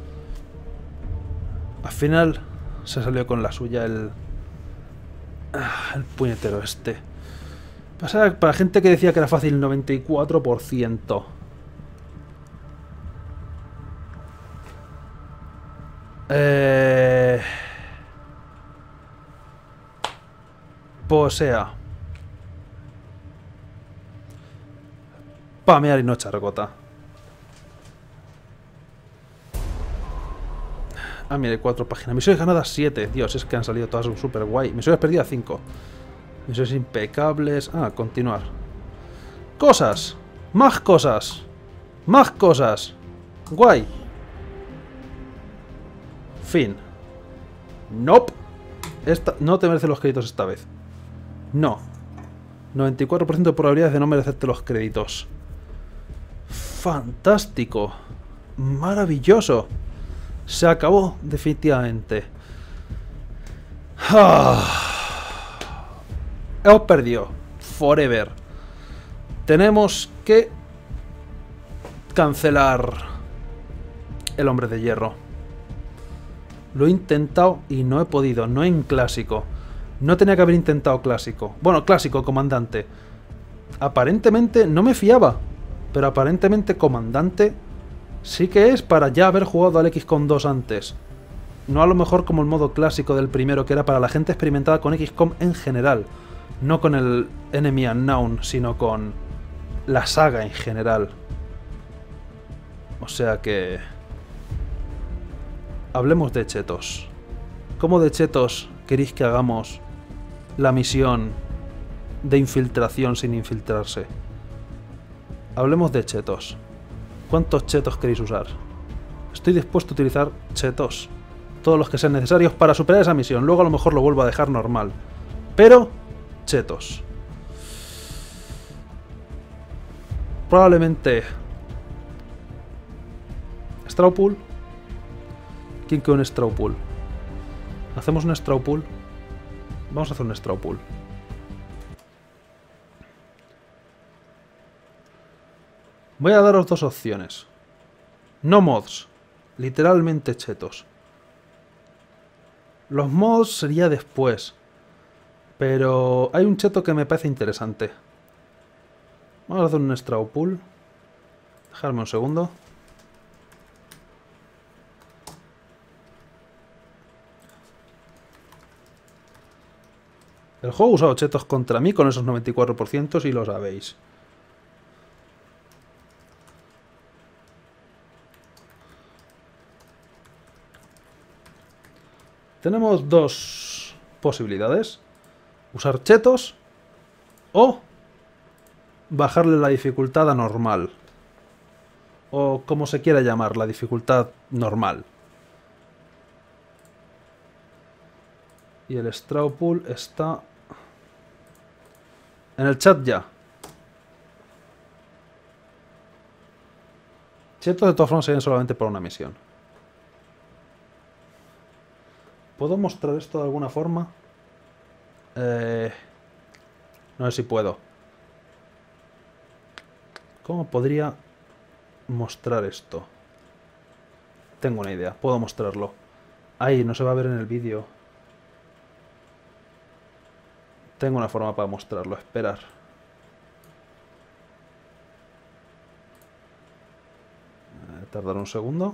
Al final se salió con la suya el... El puñetero este. Pasa para gente que decía que era fácil, noventa y cuatro por ciento. Eh... Pues sea. Pamear y no echar gota. Ah, mire, cuatro páginas. Misiones ganadas siete. Dios, es que han salido todas súper guay. Misiones perdidas cinco. Misiones impecables. Ah, continuar. Cosas. Más cosas. Más cosas. Guay. Fin. Nope. Esta, no te merece los créditos esta vez. No. noventa y cuatro por ciento de probabilidades de no merecerte los créditos. Fantástico. Maravilloso. Se acabó definitivamente. Ah. Hemos perdido. Forever. Tenemos que cancelar el Hombre de Hierro. Lo he intentado y no he podido. No en clásico. No tenía que haber intentado clásico. Bueno, clásico, comandante. Aparentemente no me fiaba. Pero aparentemente comandante sí que es para ya haber jugado al X COM dos antes. No a lo mejor como el modo clásico del primero, que era para la gente experimentada con X COM en general. No con el Enemy Unknown, sino con la saga en general. O sea que... Hablemos de chetos. ¿Cómo de chetos queréis que hagamos la misión de infiltración sin infiltrarse? Hablemos de chetos. ¿Cuántos chetos queréis usar? Estoy dispuesto a utilizar chetos. Todos los que sean necesarios para superar esa misión. Luego a lo mejor lo vuelvo a dejar normal. Pero... chetos. Probablemente... Straw Pool. ¿Quién quiere un Straw Pool? ¿Hacemos un Straw Pool? Vamos a hacer un Straw Pool. Voy a daros dos opciones. No mods. Literalmente chetos. Los mods sería después. Pero hay un cheto que me parece interesante. Vamos a hacer un Straw Pool. Dejadme un segundo. El juego ha usado chetos contra mí con esos noventa y cuatro por ciento, si lo sabéis. Tenemos dos posibilidades. Usar chetos o bajarle la dificultad a normal. O como se quiera llamar, la dificultad normal. Y el Straw Pool está en el chat ya. Chetos de todas formas serían solamente por una misión. ¿Puedo mostrar esto de alguna forma? Eh, no sé si puedo. ¿Cómo podría mostrar esto? Tengo una idea, puedo mostrarlo. Ahí, no se va a ver en el vídeo. Tengo una forma para mostrarlo, esperar. Eh, tardar un segundo.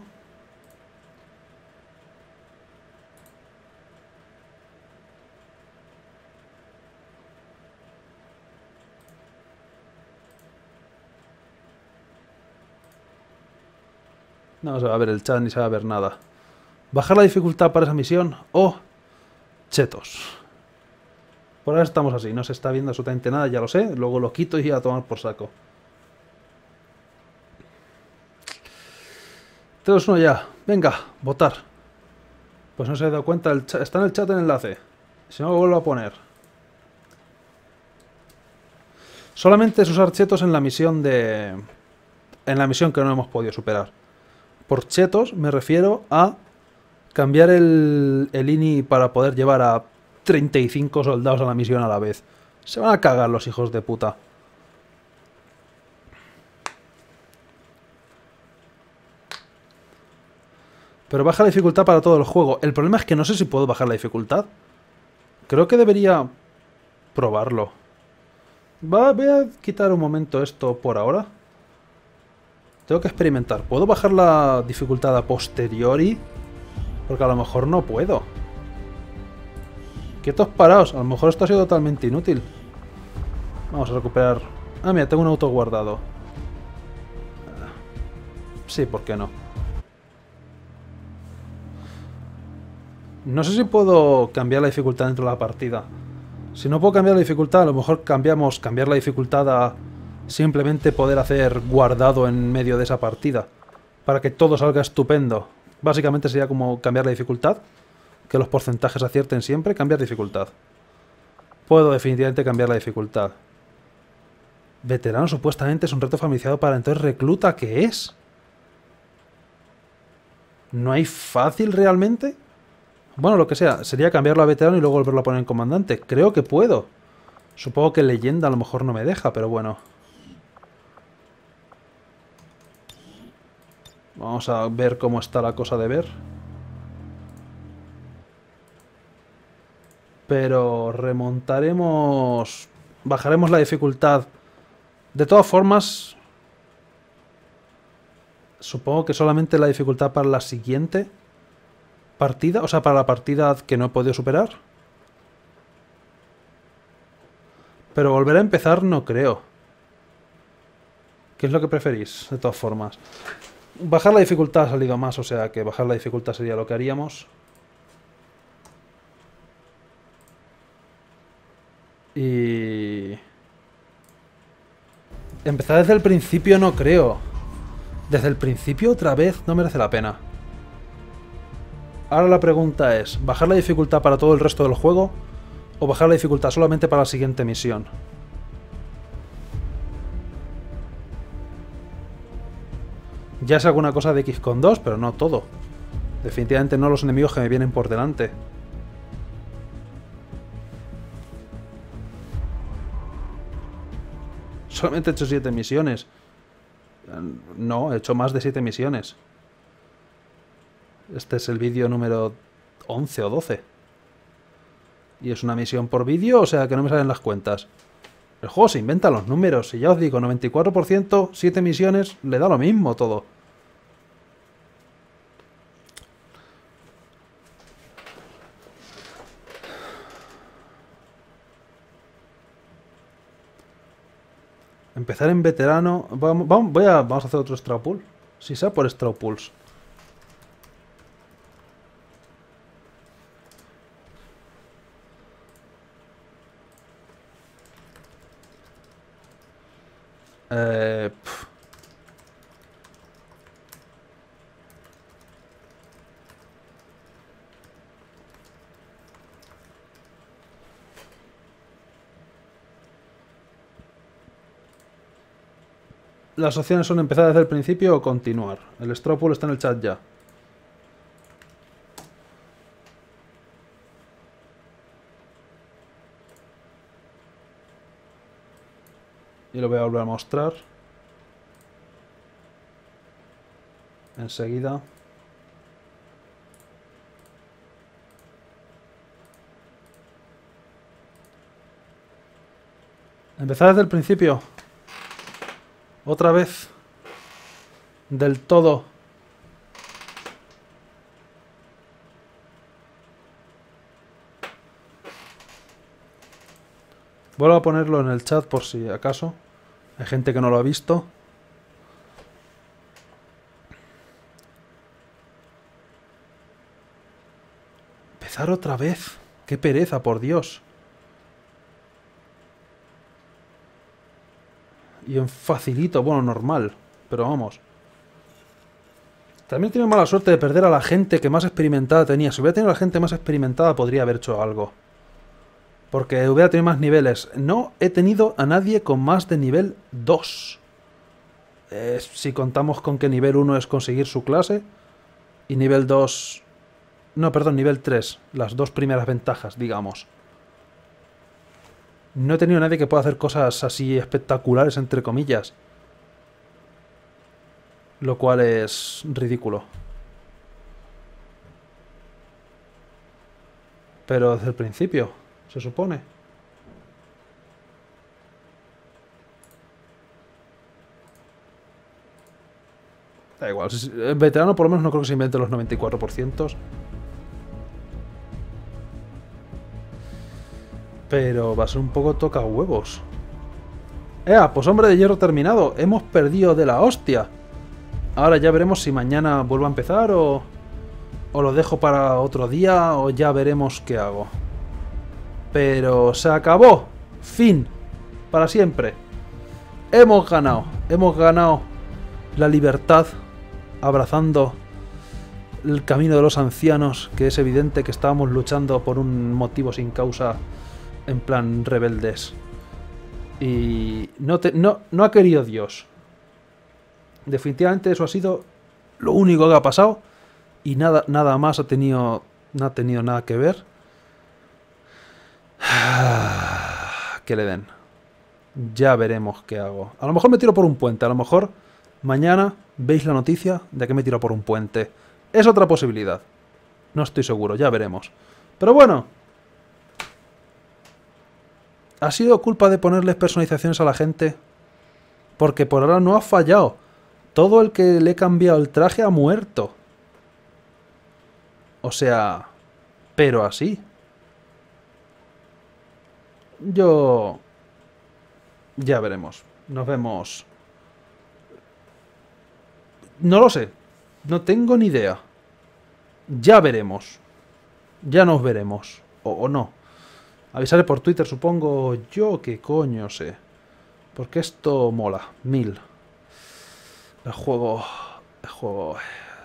No se va a ver el chat ni se va a ver nada. Bajar la dificultad para esa misión o chetos. Por ahora estamos así, no se está viendo absolutamente nada, ya lo sé. Luego lo quito y a tomar por saco. tres, dos, uno ya. Venga, votar. Pues no se ha dado cuenta, el chat, está en el chat el enlace. Si no, lo vuelvo a poner. Solamente es usar chetos en la misión de... En la misión que no hemos podido superar. Por chetos me refiero a cambiar el, el I N I para poder llevar a treinta y cinco soldados a la misión a la vez. Se van a cagar los hijos de puta. Pero baja la dificultad para todo el juego. El problema es que no sé si puedo bajar la dificultad. Creo que debería probarlo. Va, voy a quitar un momento esto por ahora. Tengo que experimentar. ¿Puedo bajar la dificultad a posteriori? Porque a lo mejor no puedo. Quietos parados. A lo mejor esto ha sido totalmente inútil. Vamos a recuperar... Ah, mira, tengo un auto guardado. Sí, ¿por qué no? No sé si puedo cambiar la dificultad dentro de la partida. Si no puedo cambiar la dificultad, a lo mejor cambiamos, cambiar la dificultad a simplemente poder hacer guardado en medio de esa partida. Para que todo salga estupendo. Básicamente sería como cambiar la dificultad. Que los porcentajes acierten siempre. Cambiar dificultad. Puedo definitivamente cambiar la dificultad. Veterano supuestamente es un reto familiar para entonces recluta. ¿Qué es? ¿No hay fácil realmente? Bueno, lo que sea. Sería cambiarlo a veterano y luego volverlo a poner en comandante. Creo que puedo. Supongo que leyenda a lo mejor no me deja, pero bueno. Vamos a ver cómo está la cosa de ver. Pero remontaremos... Bajaremos la dificultad. De todas formas... Supongo que solamente la dificultad para la siguiente partida. O sea, para la partida que no he podido superar. Pero volver a empezar no creo. ¿Qué es lo que preferís? De todas formas. Bajar la dificultad ha salido más, o sea que bajar la dificultad sería lo que haríamos. Y... Empezar desde el principio no creo. Desde el principio otra vez no merece la pena. Ahora la pregunta es, ¿bajar la dificultad para todo el resto del juego? ¿O bajar la dificultad solamente para la siguiente misión? Ya es alguna cosa de equis com dos, pero no todo. Definitivamente no los enemigos que me vienen por delante. Solamente he hecho siete misiones. No, he hecho más de siete misiones. Este es el vídeo número once o doce. Y es una misión por vídeo, o sea que no me salen las cuentas. El juego se inventa los números. Y ya os digo, noventa y cuatro por ciento, siete misiones, le da lo mismo todo. Empezar en veterano. Vamos, vamos, voy a, vamos a hacer otro Straw Pool. Si sea por Straw Pools. Eh, pf. Las opciones son empezar desde el principio o continuar. El Straw Pool está en el chat ya. Y lo voy a volver a mostrar. Enseguida. Empezar desde el principio. Otra vez. Del todo. Vuelvo a ponerlo en el chat por si acaso. Hay gente que no lo ha visto. Empezar otra vez. Qué pereza, por Dios. Y en facilito, bueno, normal. Pero vamos. También tiene mala suerte de perder a la gente que más experimentada tenía. Si hubiera tenido a la gente más experimentada podría haber hecho algo. Porque hubiera tenido más niveles. No he tenido a nadie con más de nivel dos. Eh, si contamos con que nivel uno es conseguir su clase. Y nivel dos... No, perdón, nivel tres. Las dos primeras ventajas, digamos. No he tenido a nadie que pueda hacer cosas así espectaculares, entre comillas. Lo cual es ridículo. Pero desde el principio, se supone. Da igual. En veterano por lo menos no creo que se invente los noventa y cuatro por ciento. Pero va a ser un poco toca huevos. ¡Ea! Pues hombre de hierro terminado. Hemos perdido de la hostia. Ahora ya veremos si mañana vuelvo a empezar o... O lo dejo para otro día o ya veremos qué hago. Pero se acabó. Fin. Para siempre. Hemos ganado. Hemos ganado la libertad. Abrazando el camino de los ancianos. Que es evidente que estábamos luchando por un motivo sin causa. En plan rebeldes. Y no, te, no, no ha querido Dios. Definitivamente eso ha sido lo único que ha pasado. Y nada, nada más ha tenido, no ha tenido nada que ver. Que le den. Ya veremos qué hago. A lo mejor me tiro por un puente. A lo mejor mañana veis la noticia de que me tiro por un puente. Es otra posibilidad. No estoy seguro, ya veremos. Pero bueno. ¿Ha sido culpa de ponerles personalizaciones a la gente? Porque por ahora no ha fallado. Todo el que le he cambiado el traje ha muerto. O sea... Pero así. Yo... Ya veremos. Nos vemos. No lo sé. No tengo ni idea. Ya veremos. Ya nos veremos. O, o no. Avisaré por Twitter, supongo. Yo qué coño sé. Porque esto mola. Mil. El juego... El juego...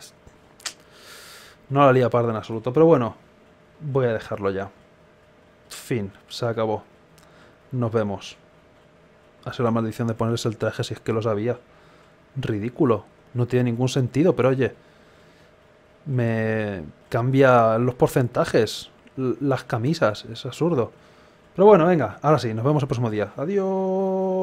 No la lía parda en absoluto. Pero bueno. Voy a dejarlo ya. Fin. Se acabó. Nos vemos. Ha sido la maldición de ponerse el traje si es que lo sabía. Ridículo. No tiene ningún sentido, pero oye. Me cambia los porcentajes. Las camisas. Es absurdo. Pero bueno, venga. Ahora sí. Nos vemos el próximo día. Adiós.